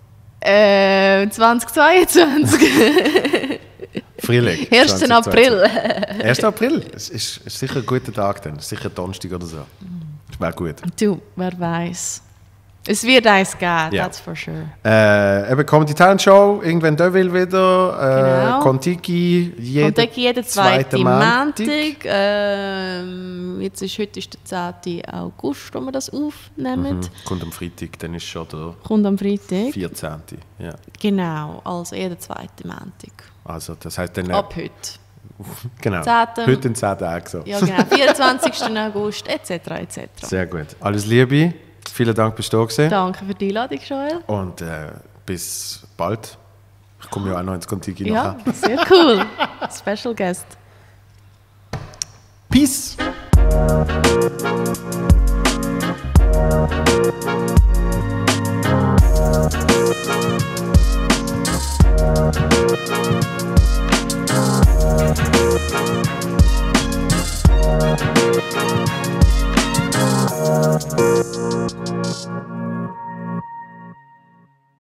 Äh, zwanzig zweiundzwanzig. Frühling. ersten April. ersten April? Es ist, ist sicher ein guter Tag dann. Sicher Donnerstag oder so. Das wäre gut. Du, wer weiß. Es wird eins geben, ja. that's for sure. Äh, eben Comedy Talent Show, irgendwann Deville wieder. Äh, genau. Kontiki, jeden, Kontiki jeden zweiten Montag. Ähm, jetzt ist, heute ist der zehnten August, wo wir das aufnehmen. Mhm. Kommt am Freitag, dann ist schon der Kommt am Freitag. vierzehnten Ja. Genau, also jeden zweiten Montag. Also das heisst dann... Ab heute. Genau, zehnten heute in zehn Tagen so. Ja genau, vierundzwanzigsten August et cetera et cetera. Sehr gut. Alles Liebe, vielen Dank, bist du da gewesen. Danke für die Einladung, Joel. Und äh, bis bald. Ich komme ja auch noch ins Kontiki ja, nachher. Sehr cool. Special Guest. Peace.